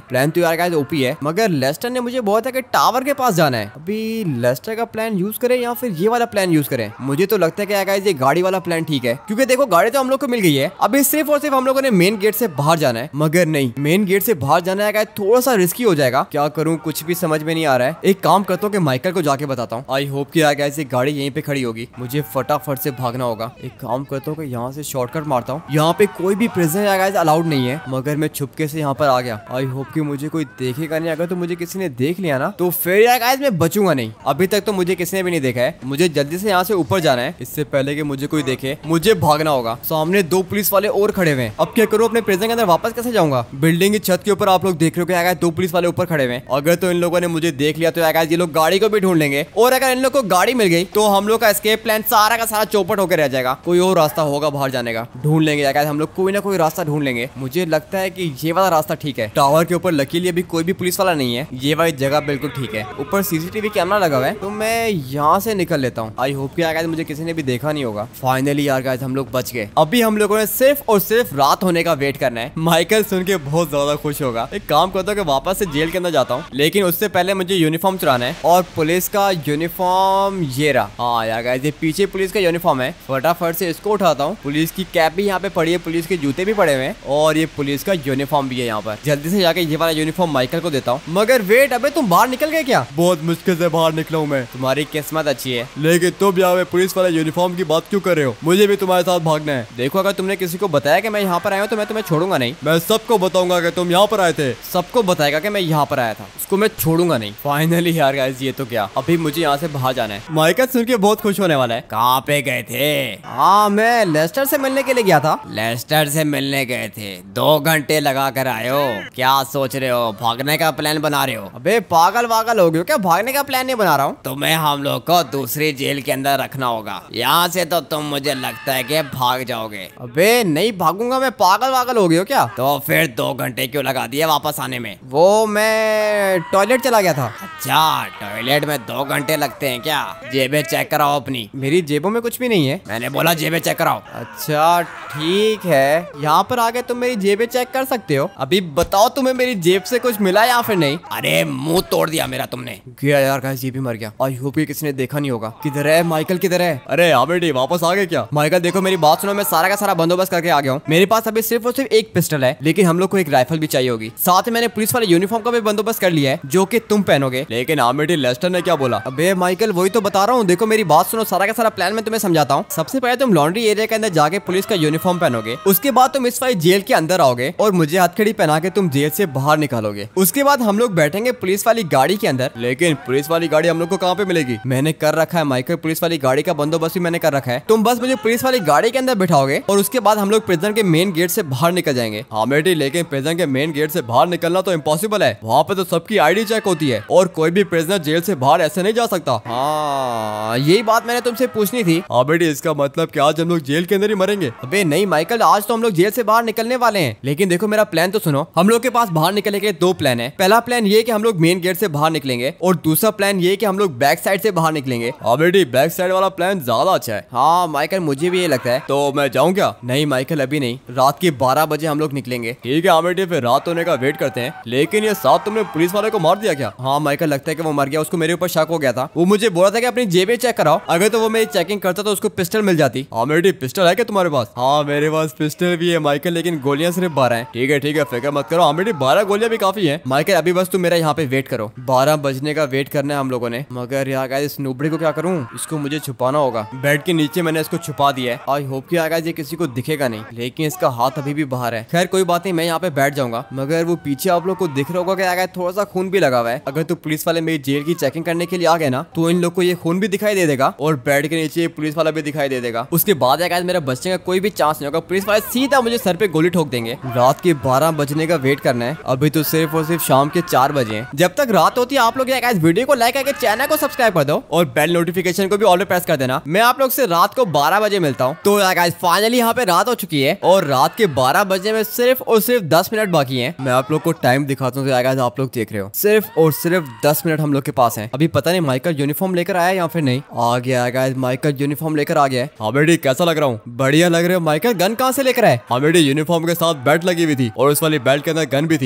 Speaker 1: प्लान तो यार गाइस ओपी है, मगर लेस्टर ने मुझे बहुत है कि टावर के पास जाना है। अभी लेस्टर का प्लान यूज करें या फिर ये वाला प्लान यूज करें? मुझे तो लगता है कि गाइस ये गाड़ी वाला प्लान ठीक है, क्योंकि देखो गाड़ी तो हम लोग को मिल गई है। अभी सिर्फ और सिर्फ हम लोगों ने मेन गेट से बाहर जाना है, मगर नहीं, मेन गेट से बाहर जाना है गाइस थोड़ा सा रिस्की हो जाएगा। क्या करूँ, कुछ भी समझ में नहीं आ रहा है। एक काम करता हूँ कि माइकल को जाके बताता हूँ। आई होप कि गाइस ये गाड़ी यहीं पे खड़ी होगी, मुझे फटाफट से भागना होगा। एक काम करता हूँ कि यहाँ से शॉर्टकट मारता हूँ। यहाँ पे कोई भी प्रिजनर गाइस अलाउड नहीं है, मगर मैं छुपके से यहाँ पर आ गया। आई होप कि मुझे कोई देखेगा नहीं। अगर तो मुझे किसी ने देख लिया ना तो फिर यार गाइस मैं बचूंगा नहीं। अभी तक तो मुझे किसी ने भी नहीं देखा है। मुझे जल्दी से यहाँ से ऊपर जाना है, इससे पहले कि मुझे कोई देखे। मुझे भागना होगा। सामने दो पुलिस वाले और खड़े हुए हैं। अब क्या करूँ, अपने प्रिजन के अंदर वापस कैसे जाऊंगा? बिल्डिंग की छत के ऊपर आप लोग देख रहे हो क्या दो पुलिस वाले ऊपर खड़े हुए हैं। अगर तो इन लोगों ने मुझे देख लिया तो यार ये लोग गाड़ी को भी ढूंढ लेंगे, और अगर इन लोग को गाड़ी मिल गई तो हम लोग का एस्केप प्लान सारा का सारा चौपट होकर रह जाएगा। कोई और रास्ता होगा बाहर जाने का, ढूंढ लेंगे यार हम लोग, कोई ना कोई रास्ता ढूंढ लेंगे। मुझे लगता है कि ये वाला रास्ता ठीक है। टावर के ऊपर लकीली अभी कोई भी पुलिस वाला नहीं है, ये वाली जगह बिल्कुल ठीक है। ऊपर सीसीटीवी कैमरा लगा हुआ है, तो मैं यहाँ से निकल लेता हूँ। आई होप कि यार मुझे किसी ने भी देखा नहीं होगा। फाइनली यार गाइस हम लोग बच गए। अभी हम लोगों ने सिर्फ और सिर्फ रात होने का वेट करना है। माइकल सुन के बहुत ज्यादा खुश होगा। एक काम करता हूँ कि वापस से जेल के अंदर जाता हूँ, लेकिन उससे पहले मुझे यूनिफॉर्म चुराना है। और पुलिस का यूनिफॉर्म ये रहा। हाँ यार गाइस ये पीछे पुलिस का यूनिफॉर्म है। फटाफट से इसको उठाता हूँ। पुलिस की कैप भी यहाँ पे पड़ी है, पुलिस के जूते भी पड़े हुए हैं, और ये पुलिस का यूनिफॉर्म भी है यहाँ पर। जल्दी से जाके ये वाला यूनिफॉर्म माइकल को देता हूँ। मगर वेट, अबे तुम बाहर निकल गए क्या? बहुत मुश्किल से बाहर निकला हूँ मैं। तुम्हारी किस्मत अच्छी है, लेकिन तुम यहाँ पे पुलिस वाले यूनिफॉर्म की बात क्यों कर रहे हो? मुझे भी तुम्हारे साथ भागना है। देखो अगर तुमने किसी को बताया कि मैं यहाँ पर आया हूँ तो मैं तुम्हें छोड़ूंगा नहीं। मैं सबको बताऊंगा कि तुम यहाँ पर आए थे। सबको बताएगा कि मैं यहाँ पर आया था, उसको मैं छोड़ूंगा नहीं। फाइनली यार गाइस ये तो क्या, अभी मुझे यहाँ से बाहर जाना है। माइकल सुन के बहुत खुश होने वाला है।
Speaker 2: कहाँ पे गए थे?
Speaker 1: हाँ मैं लेस्टर से मिलने के लिए गया था।
Speaker 2: लेस्टर से मिलने गए थे? दो घंटे लगा कर आए हो। क्या सोच रहे हो, भागने का प्लान बना रहे हो?
Speaker 1: अबे पागल वागल हो गए क्या? भागने का प्लान नहीं बना रहा हूँ।
Speaker 2: तुम्हें हम लोग को दूसरी जेल के अंदर रखना होगा। यहाँ से तो तुम मुझे लगता है कि भाग जाओगे।
Speaker 1: अबे नहीं भागूंगा मैं। पागल वागल हो गए हो क्या?
Speaker 2: तो फिर दो घंटे क्यों लगा दिए वापस आने में?
Speaker 1: वो मैं टॉयलेट चला गया था।
Speaker 2: अच्छा, टॉयलेट में दो घंटे लगते हैं क्या? जेबें चेक कराओ अपनी।
Speaker 1: मेरी जेबों में कुछ भी नहीं है।
Speaker 2: मैंने बोला जेबें चेक कराओ।
Speaker 1: अच्छा ठीक है, यहाँ पर आके तुम मेरी जेबें चेक कर सकते हो। अभी बताओ तुम्हें मेरी जेब से कुछ मिला या फिर नहीं?
Speaker 2: अरे मुंह तोड़ दिया मेरा तुमने।
Speaker 1: गया यार गाइस, ये भी मर गया। आई होप कि किसी ने देखा नहीं होगा। किधर है माइकल, किधर है? अरे हाँ बेटी वापस आ गए क्या? माइकल देखो मेरी बात सुनो, मैं सारा का सारा बंदोबस्त करके आ गया हूँ। मेरे पास अभी सिर्फ और सिर्फ एक पिस्टल है, लेकिन हम लोग को एक राइफल भी चाहिए होगी। साथ में मैंने पुलिस वाले यूनिफॉर्म का भी बंदोबस्त कर लिया है, जो कि तुम पहनोगे। लेकिन हाँ बेटी लेस्टर ने क्या बोला? अबे माइकल वही तो बता रहा हूँ, देखो मेरी बात सुनो, सारा का सारा प्लान मैं तुम्हें समझाता हूँ। सबसे पहले तुम लॉन्ड्री एरिया के अंदर जाके पुलिस का यूनिफॉर्म पहनोगे। उसके बाद तुम इस वाली जेल के अंदर आओगे और मुझे हथकड़ी पहना के तुम जेल से बाहर निकालोगे। उसके बाद हम लोग बैठेंगे पुलिस वाली गाड़ी के अंदर। लेकिन पुलिस वाली गाड़ी हम लोग को कहाँ पे मिलेगी? मैंने कर रखा है माइकल, पुलिस वाली गाड़ी का बंदोबस्त भी मैंने कर रखा है। तुम बस मुझे पुलिस वाली गाड़ी के अंदर बिठाओगे और उसके बाद हम लोग प्रिजन के मेन गेट से बाहर निकल जाएंगे। हाँ बेटी, लेकिन प्रिजन के मेन गेट से बाहर निकलना तो इम्पॉसिबल है। वहाँ पे तो सबकी आईडी चेक होती है और कोई भी प्रिजनर जेल से बाहर ऐसे नहीं जा सकता। हाँ यही बात मैंने तुमसे पूछनी थी। हाँ बेटी, इसका मतलब कि आज हम लोग जेल के अंदर ही मरेंगे? अबे नहीं माइकल, आज तो हम लोग जेल से बाहर निकलने वाले हैं। लेकिन देखो मेरा प्लान तो सुनो। हम लोग के पास बाहर निकलने के दो प्लान है। पहला प्लान ये कि हम लोग मेन गेट से बाहर निकलेंगे, और दूसरा प्लान ये कि हम लोग बैक साइड से बाहर निकलेंगे। हाँ बेटी, बैक साइड वाला प्लान ज्यादा अच्छा है। हाँ माइकल, मुझे भी ये लगता है। तो मैं जाऊँ क्या? नहीं माइकल अभी नहीं, रात के बारह बजे हम लोग निकलेंगे। ठीक है हाँ बेटी, फिर रात होने का वेट करते हैं। लेकिन ये साथ तुमने पुलिस वाले को मार दिया क्या? हाँ माइकल, लगता है कि वो मर गया। उसको मेरे ऊपर शक हो गया था। वो मुझे बोला था कि अपनी जेबें चेक कराओ। अगर तो वो मेरी चेकिंग करता तो उसको पिस्टल मिल जाती। हाँ बेटी, पिस्टल है क्या तुम्हारे पास? हाँ मेरे पास पिस्टल भी है माइकल, लेकिन गोलियां सिर्फ बारह है। ठीक है ठीक है, फिक्र मत करो। हाँ बेटी, बारह गोलियां भी काफी है। माइकल अभी बस तुम मेरा यहाँ पे वेट करो। बारह बजने का वेट करना है हम लोगों ने। मगर यार गाइस, इस नूबड़ी को क्या करूँ? इसको मुझे छुपाना होगा। बेड के नीचे मैंने इसको छुपा दिया है। आई होप कि गाइस ये किसी को दिखेगा नहीं, लेकिन इसका हाथ अभी भी बाहर है। खैर कोई बात नहीं, मैं यहाँ पे बैठ जाऊंगा। मगर वो पीछे आप लोग को दिख रहा होगा कि थोड़ा सा खून भी लगा हुआ है। अगर तो पुलिस वाले मेरी जेल की चेकिंग करने के लिए आ गए ना, तो इन लोग को ये खून भी दिखाई दे देगा और बेड के नीचे पुलिस वाला भी दिखाई दे देगा। उसके बाद गाइस मेरा बचने का कोई भी चांस नहीं होगा। पुलिस वाले सीधा मुझे सर पे गोली ठोक देंगे। रात के बारह बजने का वेट करना है। अभी तो सिर्फ और सिर्फ शाम के चार बजे हैं। जब तक रात होती है आप लोग गाइस वीडियो को लाइक करके चैनल को सब्सक्राइब कर दो और बेल नोटिफिकेशन को भी ऑल पे प्रेस कर देना। मैं आप लोग से रात को बारह बजे मिलता हूँ। तो गाइस फाइनली यहाँ पे रात हो चुकी है और रात के बारह बजे में सिर्फ और सिर्फ दस मिनट बाकी है। मैं आप लोग को टाइम दिखाता हूँ। आप लोग देख रहे हो, सिर्फ और सिर्फ दस मिनट हम लोग के पास है। अभी पता नहीं माइकल यूनिफॉर्म लेकर आया या फिर नहीं। आ गया गाइस, माइकल यूनिफॉर्म लेकर आ गया है। हाँ बेटी, कैसा लग रहा हूँ? बढ़िया लग रहे हो माइकल। गन कहाँ से लेकर आए? हाँ बेटी, यूनिफॉर्म के साथ बेल्ट लगी हुई थी और उस वाली बेल्ट के अंदर गन भी थी।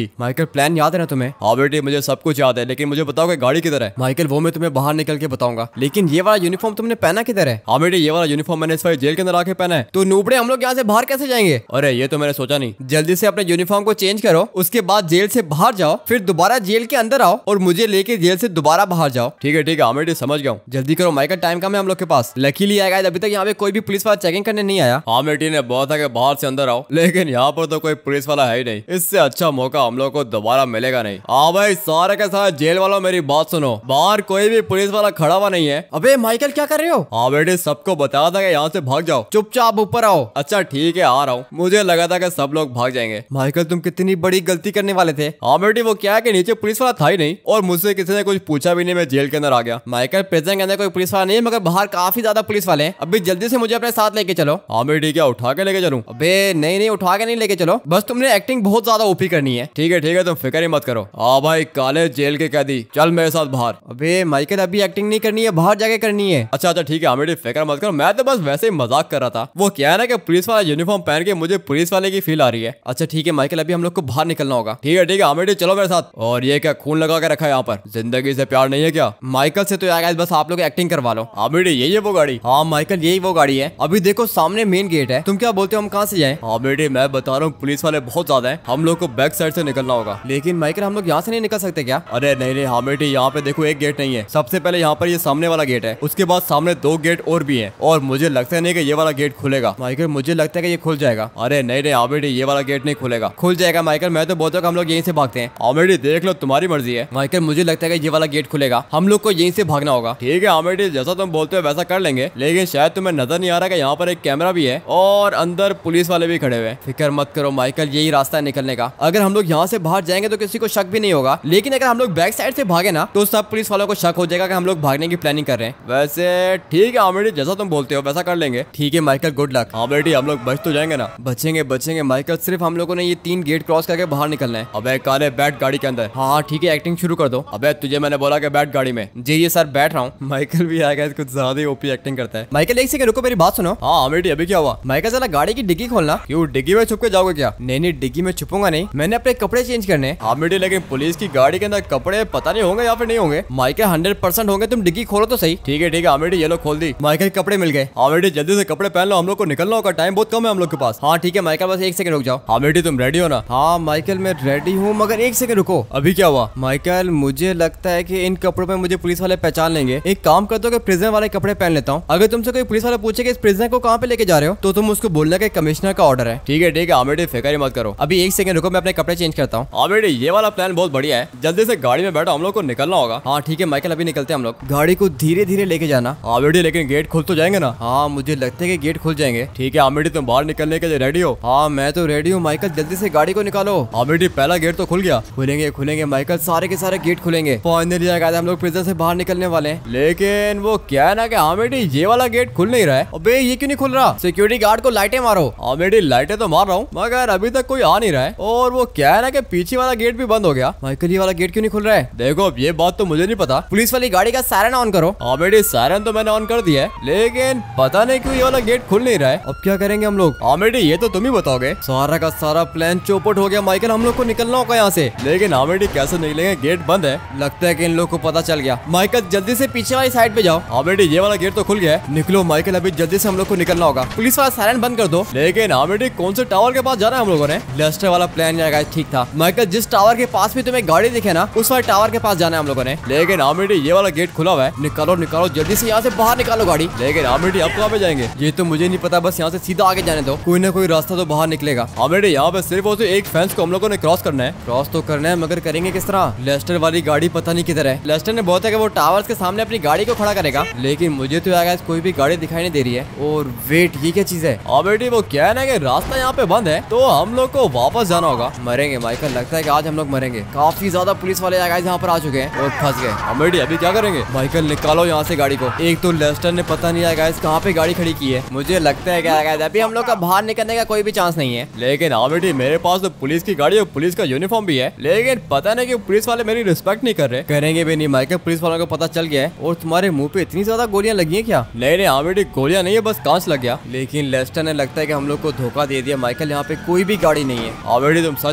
Speaker 1: माइकल प्लान याद है ना तुम्हें? हाँ बेटी मुझे सब कुछ याद है, लेकिन मुझे बताओ कि गाड़ी किधर है? माइकल वो मैं तुम्हें बाहर निकल के बताऊंगा, लेकिन ये वाला यूनिफॉर्म तुमने पहना किधर है? हाँ बेटी ये वाला यूनिफॉर्म मैंने इस बार जेल के अंदर आके पहना है। तो नूबड़े हम लोग यहाँ से बाहर कैसे जाएंगे? अरे ये तो मैंने सोचा नहीं। जल्दी से अपने यूनिफॉर्म को चेंज करो, उसके बाद जेल से बाहर जाओ, फिर दोबारा जेल के अंदर आओ और मुझे लेके जेल से दोबारा बाहर जाओ। ठीक है ठीक है बेटी समझ गया हूँ। जल्दी करो माइकल, टाइम कम है हम लोग के पास। लकीली आएगा अभी तक यहाँ पे कोई भी पुलिस वाला चेकिंग करने नहीं आया। हाँ बेटी ने बहुत है बाहर से अंदर आओ, लेकिन यहाँ पर तो कोई पुलिस वाला है ही नहीं। इससे अच्छा मौका हम लोग को दोबारा मिलेगा नहीं। हाँ भाई सारे के सारे जेल वालों मेरी बात सुनो, बाहर कोई भी पुलिस वाला खड़ा हुआ नहीं है। अबे माइकल क्या कर रहे हो? हाँ बेटे सबको बताया था कि यहाँ से भाग जाओ, चुपचाप ऊपर आओ। अच्छा ठीक है आ रहा हूँ। मुझे लगा था कि सब लोग भाग जाएंगे। माइकल तुम कितनी बड़ी गलती करने वाले थे। हाँ बेटी वो क्या है कि नीचे पुलिस वाला था ही नहीं और मुझसे किसी ने कुछ पूछा भी नहीं, मैं जेल के अंदर आ गया। माइकल प्रिजन के अंदर कोई पुलिस वाला नहीं है, मगर बाहर काफी ज्यादा पुलिस वाले हैं। अभी जल्दी से मुझे अपने साथ लेके चलो। हाँ बेटी क्या उठा के लेके चलूं? अबे नहीं नहीं उठा के नहीं लेके चलो, बस तुमने एक्टिंग बहुत ज्यादा ओपी करनी है। ठीक है ठीक है तुम फिक्र ही मत करो। हाँ भाई काले जेल के कैदी चल मेरे साथ बाहर। अबे माइकल अभी एक्टिंग नहीं करनी है, बाहर जाके करनी है। अच्छा अच्छा ठीक है बेटी फिक्र मत करो, मैं तो बस वैसे ही मजाक कर रहा था। वो क्या है ना कि पुलिस वाला यूनिफॉर्म पहन के मुझे पुलिस वाले की फील आ रही है। अच्छा ठीक है माइकल अभी हम लोग को बाहर निकलना होगा। ठीक है ठीक है बेटी चलो मेरे साथ। और ये क्या खून लगा के रखा है यहाँ पर? जिंदगी से प्यार नहीं है क्या? माइकल से तो यार बस आप लोग एक्टिंग करवा लो। हाँ बेटी यही है वो गाड़ी? हाँ माइकल यही वो गाड़ी है। अभी देखो सामने मेन गेट है, तुम क्या बोलते हो हम कहाँ से जाएं? हाँ बेटी मैं बता रहा हूँ पुलिस वाले बहुत ज्यादा हैं, हम लोग को बैक साइड से निकलना होगा। लेकिन माइकल हम लोग यहाँ से नहीं निकल सकते क्या? अरे नहीं नहीं हाँ बेटी यहाँ पे देखो एक गेट नहीं है। सबसे पहले यहाँ पर ये सामने वाला गेट है, उसके बाद सामने दो गेट और भी है, और मुझे लगता नहीं कि ये वाला गेट खुलेगा। माइकल मुझे लगता है कि ये खुल जाएगा। अरे नहीं नहीं हाँ बेटी ये वाला गेट नहीं खुलेगा। खुल जाएगा माइकल, मैं तो बोलता हूँ हम लोग यहीं से भागते हैं। हाँ बेटी देख लो तुम्हारी मर्जी है। माइकल मुझे लगता है कि ये वाला गेट खुलेगा, हम लोग को यहीं से भागना होगा। ठीक है हाँ बेटी जैसा तुम बोलते हो वैसा कर लेंगे, लेकिन शायद तुम्हें नजर नहीं आ रहा कि यहाँ पर एक कैमरा भी है और अंदर पुलिस वाले भी खड़े हुए। फिक्र मत करो माइकल यही रास्ता है निकलने का। अगर हम लोग यहाँ से बाहर जाएंगे तो किसी को शक भी नहीं होगा, लेकिन अगर हम लोग बैक साइड से भागे ना तो सब पुलिस वालों को शक हो जाएगा कि हम लोग भागने की प्लानिंग कर रहे हैं। वैसे ठीक है हाँ बेटी जैसा तुम बोलते हो वैसा कर लेंगे। ठीक है माइकल गुड लक। हाँ बेटी हम लोग बच तो जाएंगे ना? बचेंगे बचेंगे माइकल, सिर्फ हम लोगों ने ये तीन गेट क्रॉस करके बाहर निकलना है। अबे काले बैठ गाड़ी के अंदर। हाँ ठीक है एक्टिंग शुरू कर दो। अबे तुझे मैंने बोला कि बैठ गाड़ी में। जी ये सर बैठ रहा हूँ। माइकल भी आएगा कुछ ज्यादा ही ओपी एक्टिंग करता है। माइकल एक सेकंड रुको मेरी बात सुनो। हाँ बेटी अभी क्या हुआ? माइकल जरा गाड़ी की डिग्गी खोलना। क्यों डिग्गी में छुप के जाओगे क्या? नहीं नहीं डिग्गी में छुपूंगा नहीं, मैंने अपने कपड़े चेंज करने। हाँ बेटी लेकिन पुलिस की गाड़ी के अंदर कपड़े पता नहीं होंगे या फिर नहीं होंगे। माइकल हंड्रेड परसेंट होंगे, तुम डिग्गी खोलो तो सही। ठीक है ठीक है बेटी ये लो खोल दी। माइकल कपड़े मिल गए। हाँ बेटी जल्दी से कपड़े पहन लो, हम लोग को निकलना होगा, टाइम बहुत कम है हम लोग के पास। हाँ ठीक है माइकल बस एक सेकंड रुक जाओ। हाँ बेटी तुम रेडी हो ना? हाँ माइकल मैं रेडी हूँ, मगर एक सेकंड रुको। अभी क्या हुआ? माइकल मुझे लगता है कि इन कपड़ों में मुझे पुलिस वाले पहचान लेंगे। एक काम करते हो कि प्रिजनर वाले कपड़े पहन लेता हूँ। अगर तुमसे कोई पुलिस वाला पूछे कि इस प्रिजनर को कहाँ पे लेके जा रहे हो तो तुम उसको बोलना कि कमिश्नर का ऑर्डर है। ठीक है ठीक है बेटी फिक्र मत करो। अभी एक सेकंड रुको मैं अपने कपड़े चेंज करता हूँ। हाँ बेटी ये वाला प्लान बहुत बढ़िया है, जल्दी से गाड़ी में बैठो, हम लोग को निकलना होगा। हाँ ठीक है माइकल अभी निकलते हैं हम लोग। गाड़ी को धीरे धीरे लेके जाना। हाँ बेटी लेकिन गेट खुल तो जाएंगे ना? हाँ मुझे लगता है कि गेट खुल जाएंगे। ठीक है बेटी तुम बाहर निकलने के लिए रेडी हो? हाँ मैं तो रेडी हूँ माइकल, जल्दी से गाड़ी को निकालो। हाँ बेटी पहला गेट तो खुल गया। खुलेंगे खुलेंगे माइकल, सारे के सारे गेट खुलेंगे। फाइनली हम लोग प्रिजन से बाहर निकलने वाले हैं। लेकिन वो क्या है ना कि हाँ बेटी ये वाला गेट खुल नहीं रहा है। अबे ये क्यों नहीं खुल रहा? सिक्योरिटी गार्ड को लाइटें मारो। हाँ बेटी लाइटें तो मार रहा हूँ मगर अभी तक कोई आ नहीं रहा है। और वो क्या है ना कि पीछे वाला गेट भी बंद हो गया। माइकल ये वाला गेट क्यों नहीं खुल रहा है? देखो अब ये बात तो मुझे नहीं पता। पुलिस वाली गाड़ी का सायरन ऑन करो। हाँ बेटी सायरन तो मैंने ऑन कर दिया है, लेकिन पता नहीं क्यों ये वाला गेट खुल नहीं रहा है। अब क्या करेंगे हम लोग? हाँ बेटी ये तो तुम ही बताओगे। सारा का सारा प्लान चौपट हो गया माइकल, हम लोग को निकलना होगा यहाँ से। लेकिन हाँ बेटी कैसे निकलेंगे? गेट बंद है, लगता है कि इन लोग को पता चल गया। माइकल जल्दी से पीछे वाली साइड पे जाओ। हाँ बेटी ये वाला गेट तो खुल गया है, निकलो माइकल अभी जल्दी से हम लोग को निकलना होगा। पुलिस वाला सायरन बंद कर दो। लेकिन हाँ बेटी कौन से टावर के पास जाना है हम लोगों ने? लेस्टर वाला प्लान जाएगा ठीक था माइकल, जिस टावर के पास भी तुम्हें गाड़ी दिखे ना उस वाले टावर के पास जाना है हम लोगों ने। लेकिन हाँ बेटी ये वाला गेट खुला हुआ है, निकालो निकालो जल्दी से यहाँ से बाहर निकालो गाड़ी। लेकिन हाँ बेटी अब कहाँ पे जाएंगे ये तो मुझे नहीं पता, बस यहाँ से सीधा आगे जाने दो, कोई ना कोई रास्ता तो बाहर निकलेगा। हाँ बेटी यहाँ पे सिर्फ और सिर्फ एक फेंस को हम लोगों ने क्रॉस करना है। क्रॉस तो करना है मगर करेंगे किस तरह? लेस्टर वाली गाड़ी पता नहीं किधर है। लेस्टर ने बहुत है कि वो टावर्स के सामने अपनी गाड़ी को खड़ा करेगा, लेकिन मुझे तो यार कोई भी गाड़ी दिखाई नहीं दे रही है। और वेट ये क्या चीज है? हाँ बेटी वो क्या है ना कि रास्ता यहाँ पे बंद है तो हम लोग को वापस जाना होगा। मरेंगे माइकल, लगता है कि आज हम लोग मरेंगे। काफी ज्यादा पुलिस वाले यहाँ पर आ चुके हैं और फंस गए। हाँ बेटी अभी क्या करेंगे? माइकल निकालो यहाँ से गाड़ी को। एक तो लेस्टर ने पता नहीं आएगा कहाँ पे गाड़ी खड़ी की है, मुझे लगता है कि अभी हम लोग का बाहर निकलने का कोई भी चांस नहीं है। लेकिन हाँ बेटी मेरे पास तो पुलिस की गाड़ी और पुलिस का यूनिफॉर्म भी है, लेकिन पता नहीं कि पुलिस वाले मेरी रिस्पेक्ट नहीं कर रहे। करेंगे भी नहीं माइकल, पुलिस वालों को पता चल गया है। और तुम्हारे मुंह पे इतनी ज्यादा गोलियां लगी हैं क्या? नहीं नहीं हाँ बेटी गोलियां नहीं है, बस कांच लग गया। लेकिन लेस्टर ने लगता है कि हम लोग को धोखा दे दिया माइकल, यहाँ पे कोई भी गाड़ी नहीं है। हाँ बेटी तुम सच बोल रहे हो,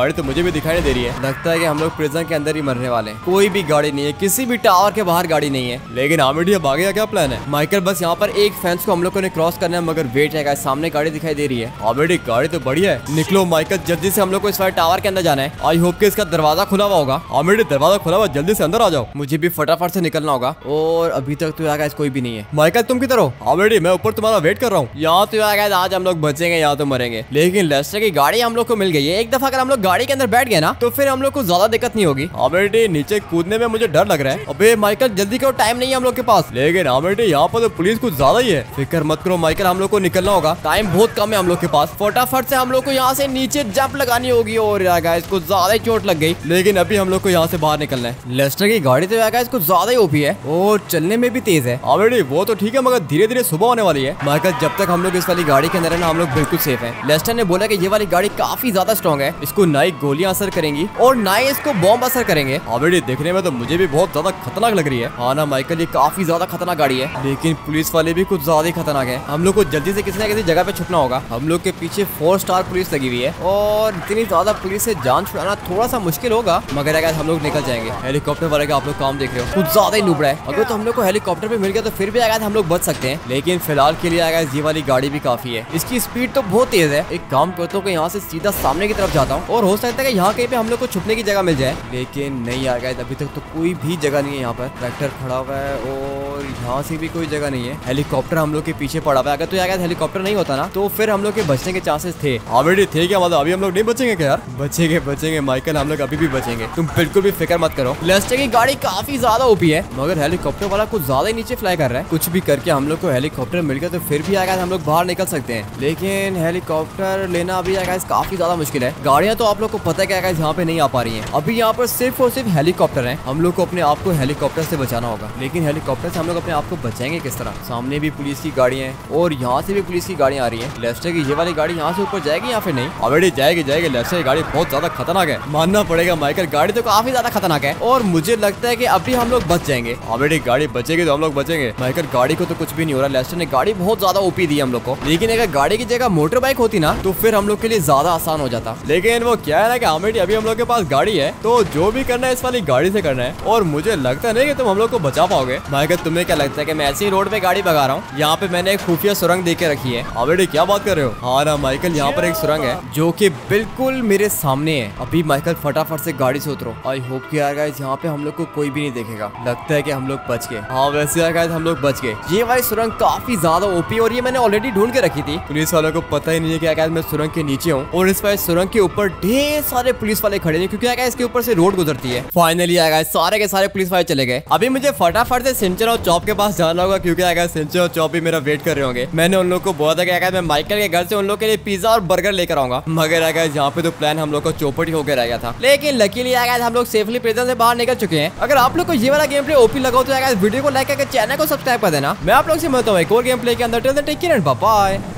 Speaker 1: गाड़ी तो मुझे भी दिखाई नहीं दे रही है। लगता है कि हम लोग प्रिजन के अंदर ही मरने वाले हैं। कोई भी गाड़ी नहीं है, किसी भी टावर के बाहर गाड़ी नहीं है। लेकिन आमिर अब आगे का क्या प्लान है? माइकल बस यहाँ पर एक फेंस को हम लोग को क्रॉस करना है, मगर वेट है, सामने गाड़ी दिखाई दे रही है। आमिर गाड़ी तो बढ़िया है। निकलो माइकल, जल्दी से हम लोग को इस टावर के अंदर जाना है। आई होप कि इसका दरवाजा खुला हुआ होगा। आमिर दरवाजा खुला हुआ, जल्दी से अंदर आ जाओ, मुझे भी फटाफट से निकलना होगा। और अभी तक तो यार कोई भी नहीं है। माइकल तुम किधर हो? आमिर मैं ऊपर तुम्हारा वेट कर रहा हूँ। यहाँ तो यार आज हम लोग बचेंगे, यहाँ तो मरेंगे। लेकिन लेस्टर की गाड़ी हम लोग को मिल गई है। एक दफा अगर हम लोग गाड़ी के अंदर बैठ गए ना तो फिर हम लोग को ज्यादा दिक्कत नहीं होगी। आमिर नीचे कूदने में मुझे डर लग रहा है। अबे माइकल जल्दी करो, टाइम नहीं है हम लोग के पास। लेकिन आमिर यहाँ पर तो पुलिस कुछ ज्यादा ही है। फिक्र मत करो माइकल, हम लोग को निकलना होगा, टाइम बहुत कम है हम लोग के पास। फटाफट से हम लोग को यहाँ से नीचे जंप लगानी होगी। और यार गाइस कुछ ज्यादा ही चोट लग गई, लेकिन अभी हम लोग को यहाँ से बाहर निकलना है। लेस्टर की गाड़ी तो यार गाइस कुछ ज्यादा ही ओपी है और चलने में भी तेज है। आमिर वो तो ठीक है, मगर धीरे धीरे सुबह होने वाली है। माइकल जब तक हम लोग इस वाली गाड़ी के अंदर है ना, हम लोग बिल्कुल सेफ है। लेस्टर ने बोला कि ये वाली गाड़ी काफी ज्यादा स्ट्रॉन्ग है, इसको ना ही गोलियां असर करेंगी और ना ही इसको बॉम्ब असर करेंगे। आमिर देखने में तो मुझे भी बहुत ज्यादा खतरनाक लग रही है। हाँ ना माइकल, ये काफी ज्यादा खतरनाक गाड़ी है, लेकिन पुलिस वाले भी कुछ ज्यादा ही खतरनाक है। हम लोग को जल्दी से किसी न किसी जगह पे छुपना होगा। हम लोग के पीछे फोर स्टार पुलिस लगी हुई है और इतनी ज्यादा पुलिस से जान छुड़ाना थोड़ा सा मुश्किल होगा, मगर अगर हम लोग निकल जाएंगे। हेलीकॉप्टर वाले का आप लोग काम देख रहे हो, कुछ ज्यादा ही लुबड़ा है। अगर तो हम लोग को हेलीकॉप्टर पे मिल गया तो फिर भी अगर हम लोग बच सकते हैं, लेकिन फिलहाल के लिए अगर ये वाली गाड़ी भी काफी है। इसकी स्पीड तो बहुत तेज है। एक काम करता हूँ, यहाँ से सीधा सामने की तरफ जाता हूँ और हो सकता है कि यहाँ कहीं पे हम लोग को छुपने की जगह मिल जाए, लेकिन नहीं आ गया। अभी तक तो कोई भी जगह नहीं है। यहाँ पर ट्रैक्टर खड़ा हुआ है और यहाँ से भी कोई जगह नहीं है। हेलीकॉप्टर हम लोग के पीछे पड़ा हुआ है। अगर तो यार हेलीकॉप्टर नहीं होता ना तो फिर हम लोग के बचने के चांसेस थे। ऑलरेडी थे क्या? मतलब अभी हम लोग नहीं बचेंगे क्या यार? बचेंगे बचेंगे माइकल, हम लोग अभी भी बचेंगे, तुम बिल्कुल भी फिक्र मत करो। लेस्टर की गाड़ी काफी ज्यादा ओपी है, मगर हेलीकॉप्टर वाला कुछ ज्यादा ही नीचे फ्लाई कर रहा है। कुछ भी करके हम लोग को हेलीकॉप्टर मिल गया तो फिर भी अगर हम लोग बाहर निकल सकते हैं, लेकिन हेलीकॉप्टर लेना अभी अगर काफी ज्यादा मुश्किल है। गाड़ियां तो आप लोग को पता है कि यहाँ पे नहीं आ पा रही है। अभी यहाँ पर सिर्फ और सिर्फ हेलीकॉप्टर है। हम लोग को अपने आप को हेलीकॉप्टर से बचाना होगा, लेकिन हेलीकॉप्टर से हम लोग अपने आप को बचाएंगे किस तरह? सामने भी पुलिस की गाड़ियां हैं और यहाँ से भी पुलिस की गाड़ियां आ रही है। लेस्टर की ये वाली गाड़ी यहाँ से ऊपर जाएगी या फिर नहीं? ऑलरेडी जाएगी जाएगी। लेस्टर की गाड़ी बहुत ज्यादा खतरनाक है, मानना पड़ेगा माइकल, गाड़ी तो काफी ज्यादा खतरनाक है और मुझे लगता है कि अभी हम लोग बच जाएंगे। ऑलरेडी गाड़ी बचेगी तो हम लोग बचेंगे। माइकल गाड़ी को तो कुछ भी नहीं हो रहा। लेस्टर ने गाड़ी बहुत ज्यादा ओपी दी हम लोग को, लेकिन अगर गाड़ी की जगह मोटर बाइक होती ना तो फिर हम लोग के लिए ज्यादा आसान हो जाता। लेकिन वो क्या है ना कि ऑलरेडी अभी हम लोग के पास गाड़ी है, तो जो भी करना है इस वाली गाड़ी से करना है और मुझे लगता नहीं कि तुम हम लोग को बचा पाओगे। माइकल तुम्हें क्या लगता है कि मैं ऐसी रोड पे गाड़ी भगा रहा हूँ? यहाँ पे मैंने एक खुफिया सुरंग देख के रखी है। ऑलरेडी क्या बात कर रहे हो? हाँ ना माइकल, यहाँ पर एक सुरंग है जो कि बिल्कुल मेरे सामने है। अभी माइकल फटाफट से गाड़ी से उतरो। आई होप कि यार गाइस यहाँ पे हम लोग को कोई भी नहीं देखेगा। लगता है कि हम लोग बच गए। हाँ वैसे यार गाइस हम लोग बच गए। ये वाली सुरंग काफी ज्यादा ओपी और ये मैंने ऑलरेडी ढूंढ के रखी थी। पुलिस वालों को पता ही नहीं है कि यार मैं सुरंग के नीचे हूँ और इस वाली सुरंग के ऊपर ढेर सारे पुलिस वाले खड़े हैं, क्योंकि यार इसके ऊपर से रोड गुजरती है। फाइनली यार गाइस सारे के सारे पुलिस वाले चले गए। अभी मुझे फटाफट से सिंचन और चॉप के पास जाना होगा, क्योंकि यार सिंचन और चॉप भी मेरा वेट कर रहे होंगे। मैंने उन लोग को बोला था कि यार मैं माइकल के घर से उन लोग के लिए पिज्जा और बर्गर लेकर आऊंगा, मगर यार यहाँ पे तो प्लान हम लोग को चौपट ही होकर रह गया था। लेकिन लकीली यार हम लोग सेफली प्रिजन से बाहर निकल चुके हैं। अगर आप लोग को ये वाला गेम प्ले ओपी लगा तो यार वीडियो को लाइक करके चैनल को सब्सक्राइब कर देना। मैं आप लोग से मिलता हूँ एक और गेम प्ले के अंदर। Take care and bye bye.